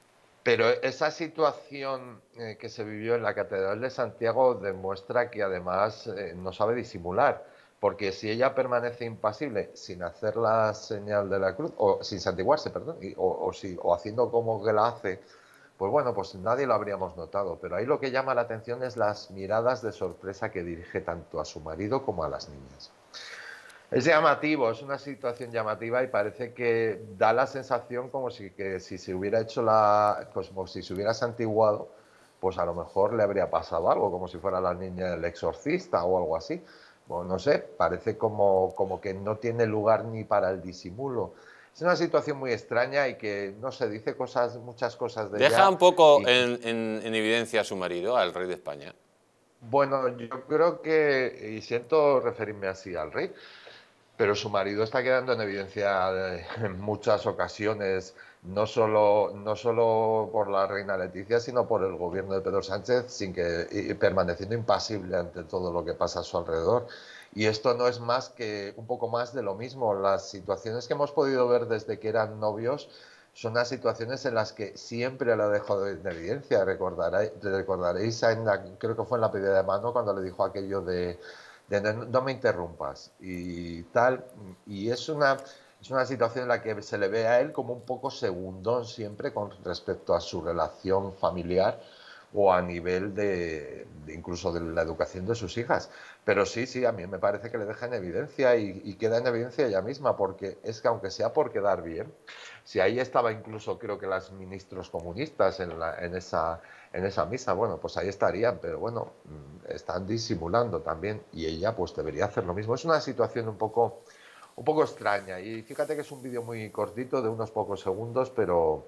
Pero esa situación eh, que se vivió en la Catedral de Santiago demuestra que además eh, no sabe disimular, porque si ella permanece impasible sin hacer la señal de la cruz, o sin santiguarse, perdón, y, o, o, si, o haciendo como que la hace, pues bueno, pues nadie lo habríamos notado. Pero ahí lo que llama la atención es las miradas de sorpresa que dirige tanto a su marido como a las niñas. Es llamativo, es una situación llamativa y parece que da la sensación como si, que si se hubiera hecho la, pues como si se hubiera santiguado, pues a lo mejor le habría pasado algo, como si fuera la niña del exorcista o algo así. Bueno, no sé, parece como, como que no tiene lugar ni para el disimulo. Es una situación muy extraña y que, no sé, dice cosas, muchas cosas de Deja ella un poco y... en, en, en evidencia a su marido, al rey de España. Bueno, yo creo que, y siento referirme así al rey, pero su marido está quedando en evidencia en muchas ocasiones, no solo, no solo por la reina Leticia, sino por el gobierno de Pedro Sánchez, sin que, y permaneciendo impasible ante todo lo que pasa a su alrededor. Y esto no es más que un poco más de lo mismo. Las situaciones que hemos podido ver desde que eran novios son las situaciones en las que siempre lo ha dejado en evidencia. Recordaréis, recordaréis en la, creo que fue en la pedida de mano cuando le dijo aquello de... de no, no me interrumpas y tal, y es una, es una situación en la que se le ve a él como un poco segundón siempre con respecto a su relación familiar o a nivel de, de incluso de la educación de sus hijas. Pero sí, sí, a mí me parece que le deja en evidencia y, y queda en evidencia ella misma, porque es que aunque sea por quedar bien, si ahí estaba incluso creo que las ministros comunistas en, la, en, esa, en esa misa, bueno, pues ahí estarían, pero bueno, están disimulando también y ella pues debería hacer lo mismo. Es una situación un poco, un poco extraña y fíjate que es un vídeo muy cortito de unos pocos segundos, pero...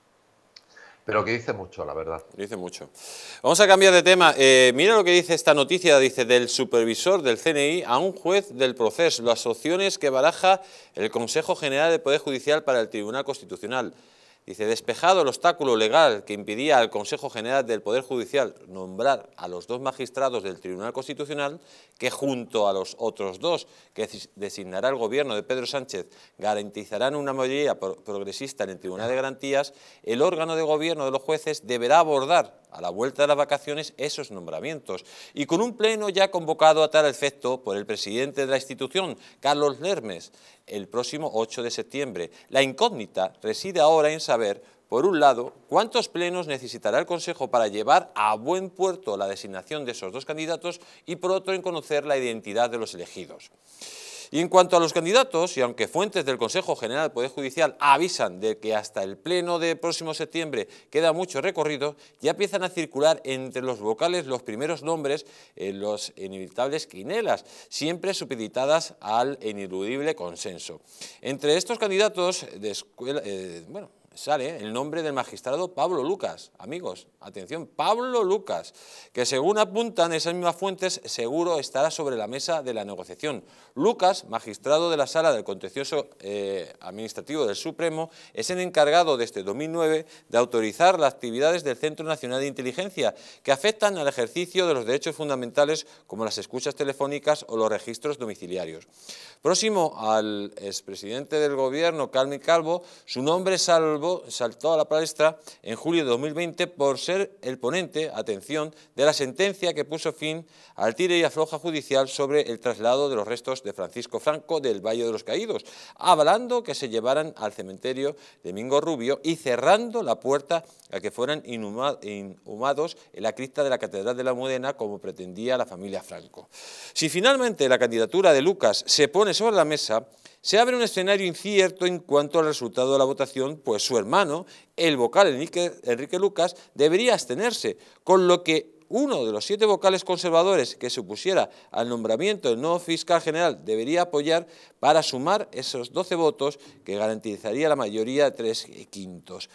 pero que dice mucho, la verdad. Dice mucho. Vamos a cambiar de tema. Eh, mira lo que dice esta noticia, dice, del supervisor del C N I a un juez del proceso, las opciones que baraja el Consejo General del Poder Judicial para el Tribunal Constitucional. Dice, despejado el obstáculo legal que impidía al Consejo General del Poder Judicial nombrar a los dos magistrados del Tribunal Constitucional, que junto a los otros dos que designará el gobierno de Pedro Sánchez garantizarán una mayoría progresista en el Tribunal de Garantías, el órgano de gobierno de los jueces deberá abordar a la vuelta de las vacaciones esos nombramientos y con un pleno ya convocado a tal efecto por el presidente de la institución, Carlos Lermes, el próximo ocho de septiembre. La incógnita reside ahora en saber, por un lado, cuántos plenos necesitará el Consejo para llevar a buen puerto la designación de esos dos candidatos y por otro en conocer la identidad de los elegidos. Y en cuanto a los candidatos, y aunque fuentes del Consejo General del Poder Judicial avisan de que hasta el pleno de próximo septiembre queda mucho recorrido, ya empiezan a circular entre los vocales los primeros nombres en los inevitables quinelas, siempre supeditadas al ineludible consenso. Entre estos candidatos de escuela, eh, bueno, sale el nombre del magistrado Pablo Lucas. Amigos, atención, Pablo Lucas, que según apuntan esas mismas fuentes, seguro estará sobre la mesa de la negociación. Lucas, magistrado de la Sala del Contencioso eh, Administrativo del Supremo, es el encargado desde dos mil nueve de autorizar las actividades del Centro Nacional de Inteligencia que afectan al ejercicio de los derechos fundamentales como las escuchas telefónicas o los registros domiciliarios. Próximo al expresidente del Gobierno, Carmen Calvo, su nombre salvo saltó a la palestra en julio de dos mil veinte por ser el ponente, atención, de la sentencia que puso fin al tire y afloja judicial sobre el traslado de los restos de Francisco Franco del Valle de los Caídos, avalando que se llevaran al cementerio de Mingo Rubio y cerrando la puerta a que fueran inhumados en la cripta de la Catedral de la Almudena como pretendía la familia Franco. Si finalmente la candidatura de Lucas se pone sobre la mesa, se abre un escenario incierto en cuanto al resultado de la votación, pues su hermano, el vocal Enrique, Enrique Lucas, debería abstenerse, con lo que uno de los siete vocales conservadores que se opusiera al nombramiento del nuevo fiscal general debería apoyar para sumar esos doce votos que garantizaría la mayoría de tres quintos.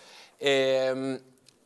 Eh,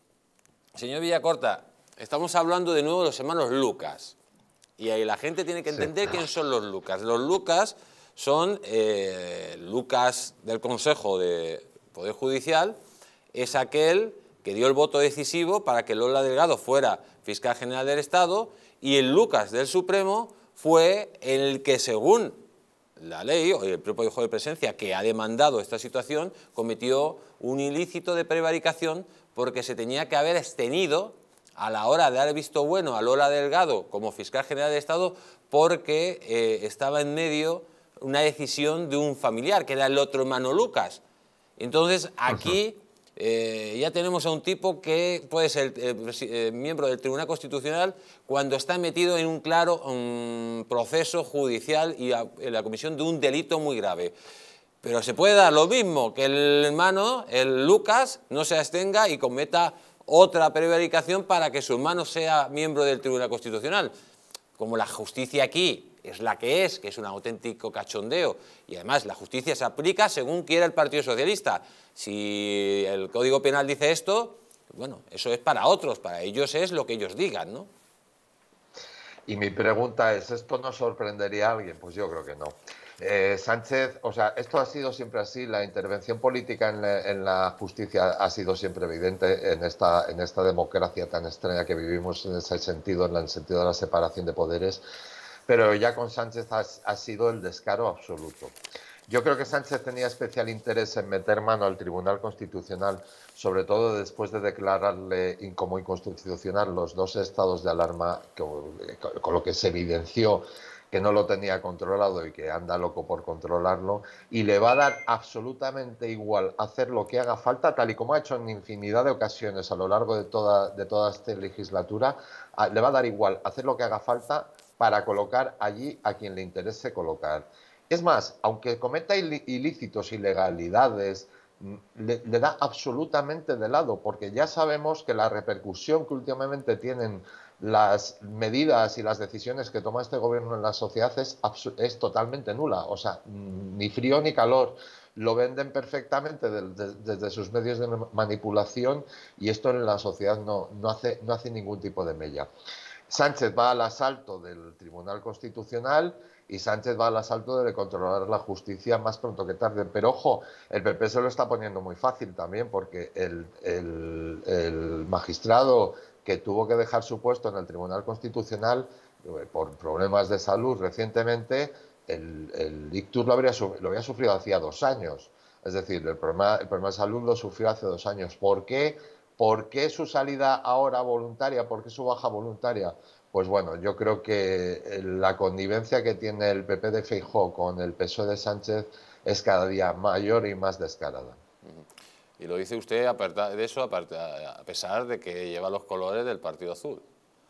señor Villacorta, estamos hablando de nuevo de los hermanos Lucas y ahí la gente tiene que entender sí. quién son los Lucas. Los Lucas son eh, Lucas del Consejo de Poder Judicial, es aquel que dio el voto decisivo para que Lola Delgado fuera fiscal general del Estado, y el Lucas del Supremo fue el que, según la ley, o el propio juez de presencia que ha demandado esta situación, cometió un ilícito de prevaricación porque se tenía que haber abstenido a la hora de dar visto bueno a Lola Delgado como fiscal general del Estado porque eh, estaba en medio una decisión de un familiar, que era el otro hermano Lucas. Entonces, aquí eh, ya tenemos a un tipo que puede ser eh, eh, miembro del Tribunal Constitucional cuando está metido en un claro um, proceso judicial y a, en la comisión de un delito muy grave. Pero se puede dar lo mismo, que el hermano, el Lucas, no se abstenga y cometa otra prevaricación para que su hermano sea miembro del Tribunal Constitucional. Como la justicia aquí es la que es, que es un auténtico cachondeo, y además la justicia se aplica según quiera el Partido Socialista. Si el Código Penal dice esto, bueno, eso es para otros, para ellos es lo que ellos digan, ¿no? Y mi pregunta es, ¿esto no sorprendería a alguien? Pues yo creo que no. Eh, Sánchez, o sea, esto ha sido siempre así, la intervención política en la, en la justicia ha sido siempre evidente en esta, en esta democracia tan extraña que vivimos en ese sentido, en el sentido de la separación de poderes, pero ya con Sánchez ha, ha sido el descaro absoluto. Yo creo que Sánchez tenía especial interés en meter mano al Tribunal Constitucional, sobre todo después de declararle como inconstitucional los dos estados de alarma, que, con lo que se evidenció que no lo tenía controlado y que anda loco por controlarlo, y le va a dar absolutamente igual hacer lo que haga falta, tal y como ha hecho en infinidad de ocasiones a lo largo de toda, de toda esta legislatura, a, le va a dar igual hacer lo que haga falta para colocar allí a quien le interese colocar. Es más, aunque cometa ilícitos, ilegalidades, le, le da absolutamente de lado, porque ya sabemos que la repercusión que últimamente tienen las medidas y las decisiones que toma este gobierno en la sociedad es, es totalmente nula. O sea, ni frío ni calor. Lo venden perfectamente de, de, desde sus medios de manipulación y esto en la sociedad no, no, hace, no hace ningún tipo de mella. Sánchez va al asalto del Tribunal Constitucional y Sánchez va al asalto de controlar la justicia más pronto que tarde. Pero ojo, el P P se lo está poniendo muy fácil también porque el, el, el magistrado que tuvo que dejar su puesto en el Tribunal Constitucional por problemas de salud recientemente, el, el ictus lo, habría, lo había sufrido hacía dos años. Es decir, el problema, el problema de salud lo sufrió hace dos años. ¿Por qué? ¿Por qué su salida ahora voluntaria? ¿Por qué su baja voluntaria? Pues bueno, yo creo que la connivencia que tiene el P P de Feijóo con el P S O E de Sánchez es cada día mayor y más descarada. Y lo dice usted a de eso a pesar de que lleva los colores del Partido Azul.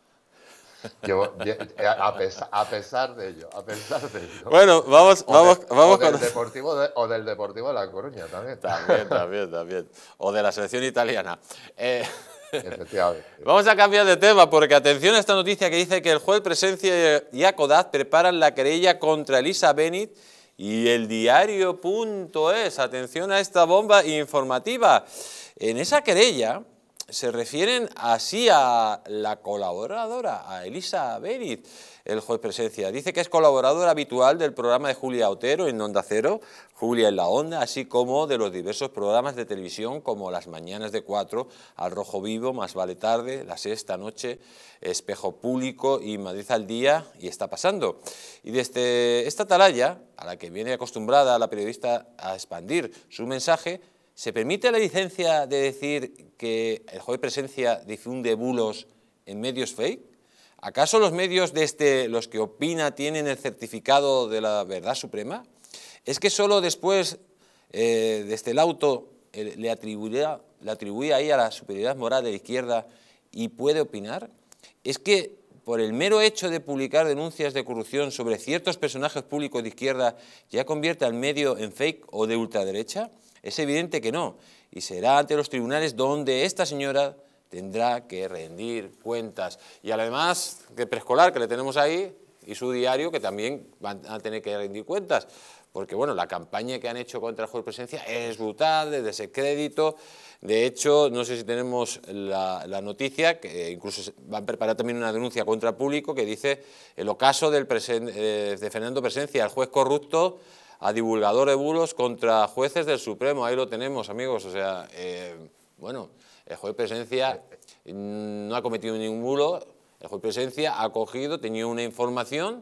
Yo, a, pesar, a pesar de ello, a pesar de ello. Bueno, vamos, o vamos, de, vamos o del con... Deportivo de, o del Deportivo de La Coruña también. También, también, también. O de la selección italiana. Eh... Efectivamente. Vamos a cambiar de tema porque atención a esta noticia que dice que el juez Presencia y Acodat preparan la querella contra Elisa Benit y el diario punto es. Atención a esta bomba informativa. En esa querella se refieren así a la colaboradora, a Elisa Benit, el juez Presencia. Dice que es colaboradora habitual del programa de Julia Otero en Onda Cero, Julia en la Onda, así como de los diversos programas de televisión como Las Mañanas de Cuatro, Al Rojo Vivo, Más Vale Tarde, La Sexta Noche, Espejo Público y Madrid al Día, y Está Pasando. Y desde esta atalaya, a la que viene acostumbrada la periodista a expandir su mensaje, ¿se permite la licencia de decir que el juez Presencia difunde bulos en medios fake? ¿Acaso los medios desde los que opina tienen el certificado de la verdad suprema? ¿Es que solo después, eh, desde el auto, eh, le, atribuía, le atribuía ahí a la superioridad moral de la izquierda y puede opinar? ¿Es que por el mero hecho de publicar denuncias de corrupción sobre ciertos personajes públicos de izquierda ya convierte al medio en fake o de ultraderecha? Es evidente que no, y será ante los tribunales donde esta señora tendrá que rendir cuentas. Y además, de preescolar que le tenemos ahí, y su diario, que también van a tener que rendir cuentas, porque bueno, la campaña que han hecho contra el juez Presencia es brutal, de descrédito. De hecho, no sé si tenemos la, la noticia, que incluso van a preparar también una denuncia contra el público, que dice el ocaso del presen, eh, de Fernando Presencia, el juez corrupto, a divulgador de bulos contra jueces del Supremo. Ahí lo tenemos, amigos. O sea, eh, bueno, el juez Presencia no ha cometido ningún bulo. El juez Presencia ha cogido, tenía una información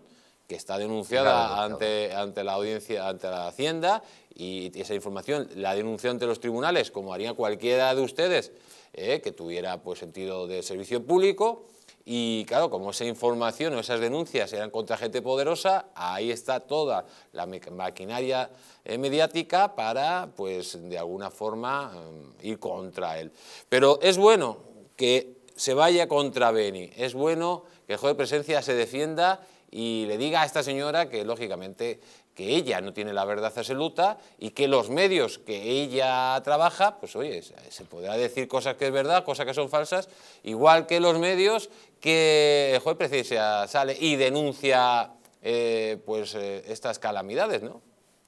que está denunciada ante, ante la audiencia, ante la Hacienda, y esa información la denunció ante los tribunales, como haría cualquiera de ustedes eh, que tuviera pues, sentido de servicio público. Y claro, como esa información o esas denuncias eran contra gente poderosa, ahí está toda la maquinaria eh, mediática para, pues, de alguna forma eh, ir contra él. Pero es bueno que se vaya contra Beni, es bueno que el juez de presencia se defienda y le diga a esta señora que, lógicamente, que ella no tiene la verdad absoluta y que los medios que ella trabaja, pues oye, se podrá decir cosas que es verdad, cosas que son falsas, igual que los medios que el juez de presencia sale y denuncia eh, pues eh, estas calamidades, ¿no?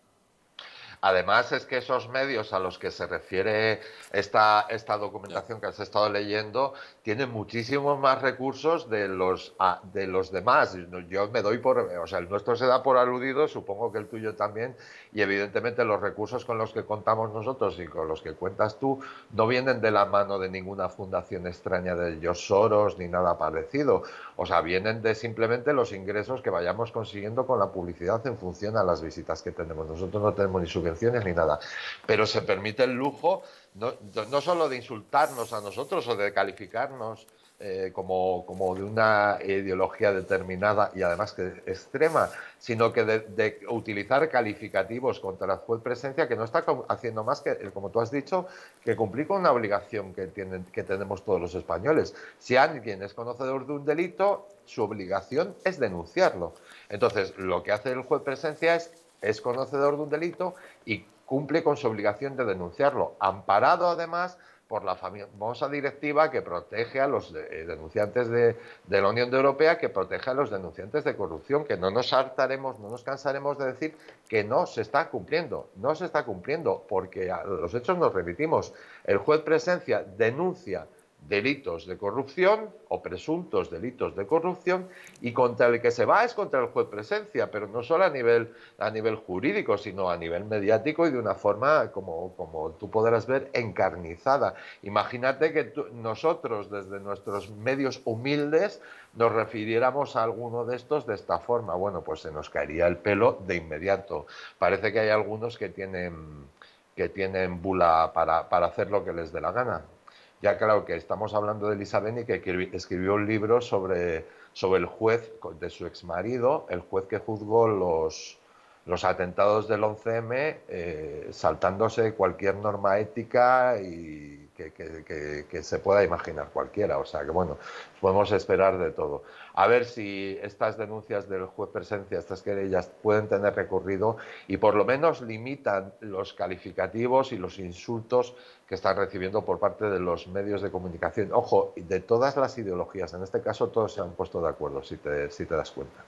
Además es que esos medios a los que se refiere esta, esta documentación que has estado leyendo tienen muchísimos más recursos de los, a, de los demás. Yo me doy por... O sea, el nuestro se da por aludido, supongo que el tuyo también, y evidentemente los recursos con los que contamos nosotros y con los que cuentas tú no vienen de la mano de ninguna fundación extraña de George Soros ni nada parecido. O sea, vienen de simplemente los ingresos que vayamos consiguiendo con la publicidad en función a las visitas que tenemos. Nosotros no tenemos ni subvenciones ni nada, pero se permite el lujo no, no solo de insultarnos a nosotros o de calificarnos eh, como, como de una ideología determinada y además que extrema, sino que de, de utilizar calificativos contra el juez de presencia que no está haciendo más que, como tú has dicho, que cumplir con una obligación que, tienen, que tenemos todos los españoles. Si alguien es conocedor de un delito, su obligación es denunciarlo. Entonces, lo que hace el juez de presencia es es conocedor de un delito y cumple con su obligación de denunciarlo, amparado además por la famosa directiva que protege a los de, denunciantes de, de la Unión Europea, que protege a los denunciantes de corrupción, que no nos hartaremos, no nos cansaremos de decir que no se está cumpliendo, no se está cumpliendo, porque a los hechos nos remitimos. El juez de presencia denuncia delitos de corrupción o presuntos delitos de corrupción y contra el que se va es contra el juez de presencia, pero no solo a nivel, a nivel jurídico, sino a nivel mediático y de una forma, como, como tú podrás ver, encarnizada. Imagínate que tú, nosotros, desde nuestros medios humildes, nos refiriéramos a alguno de estos de esta forma. Bueno, pues se nos caería el pelo de inmediato. Parece que hay algunos que tienen, que tienen bula para, para hacer lo que les dé la gana. Ya claro que estamos hablando de Elisa Beni, que escribió un libro sobre, sobre el juez de su exmarido, el juez que juzgó los, los atentados del once eme, eh, saltándose cualquier norma ética y que, que, que, que se pueda imaginar cualquiera. O sea que bueno, podemos esperar de todo. A ver si estas denuncias del juez presencia, estas querellas, pueden tener recorrido y por lo menos limitan los calificativos y los insultos que están recibiendo por parte de los medios de comunicación. Ojo, de todas las ideologías, en este caso todos se han puesto de acuerdo, si te, si te das cuenta.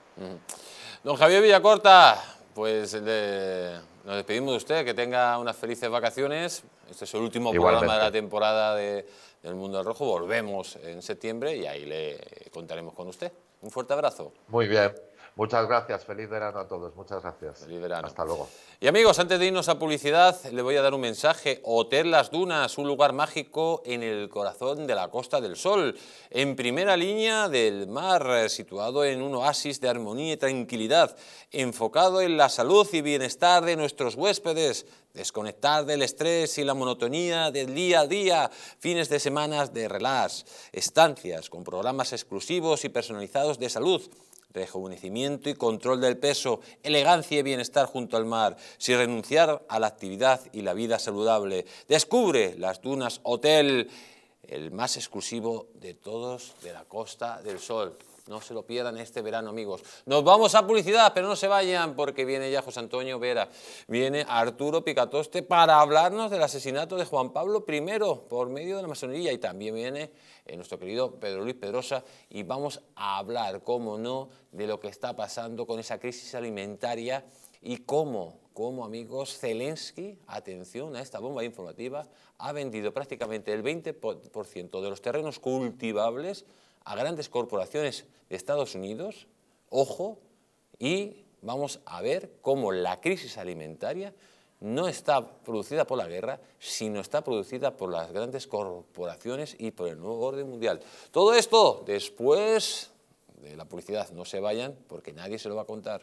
Mm. Don Javier Villacorta, pues le, nos despedimos de usted, que tenga unas felices vacaciones. Este es el último Igualmente. programa de la temporada de, del Mundo del Rojo. Volvemos en septiembre y ahí le contaremos con usted. Un fuerte abrazo. Muy bien. Muchas gracias. Feliz verano a todos. Muchas gracias. Feliz verano. Hasta luego. Y amigos, antes de irnos a publicidad, le voy a dar un mensaje. Hotel Las Dunas, un lugar mágico en el corazón de la Costa del Sol, en primera línea del mar, situado en un oasis de armonía y tranquilidad, enfocado en la salud y bienestar de nuestros huéspedes, desconectar del estrés y la monotonía del día a día, fines de semana de relax, estancias con programas exclusivos y personalizados de salud, rejuvenecimiento y control del peso, elegancia y bienestar junto al mar, sin renunciar a la actividad y la vida saludable. Descubre Las Dunas Hotel, el más exclusivo de todos de la Costa del Sol. No se lo pierdan este verano, amigos. Nos vamos a publicidad, pero no se vayan porque viene ya José Antonio Vera, viene Arturo Picatoste para hablarnos del asesinato de Juan Pablo primero por medio de la masonería y también viene eh, nuestro querido Pedro Luis Pedrosa y vamos a hablar, cómo no, de lo que está pasando con esa crisis alimentaria y cómo, cómo amigos, Zelensky, atención a esta bomba informativa, ha vendido prácticamente el veinte por ciento de los terrenos cultivables a grandes corporaciones de Estados Unidos, ojo, y vamos a ver cómo la crisis alimentaria no está producida por la guerra, sino está producida por las grandes corporaciones y por el nuevo orden mundial. Todo esto después de la publicidad no se vayan porque nadie se lo va a contar.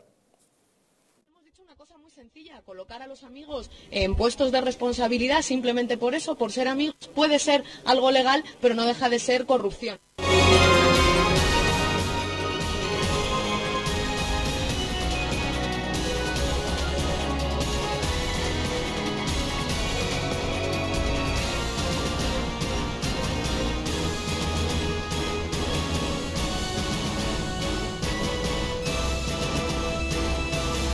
Sencilla, colocar a los amigos en puestos de responsabilidad simplemente por eso, por ser amigos, puede ser algo legal, pero no deja de ser corrupción.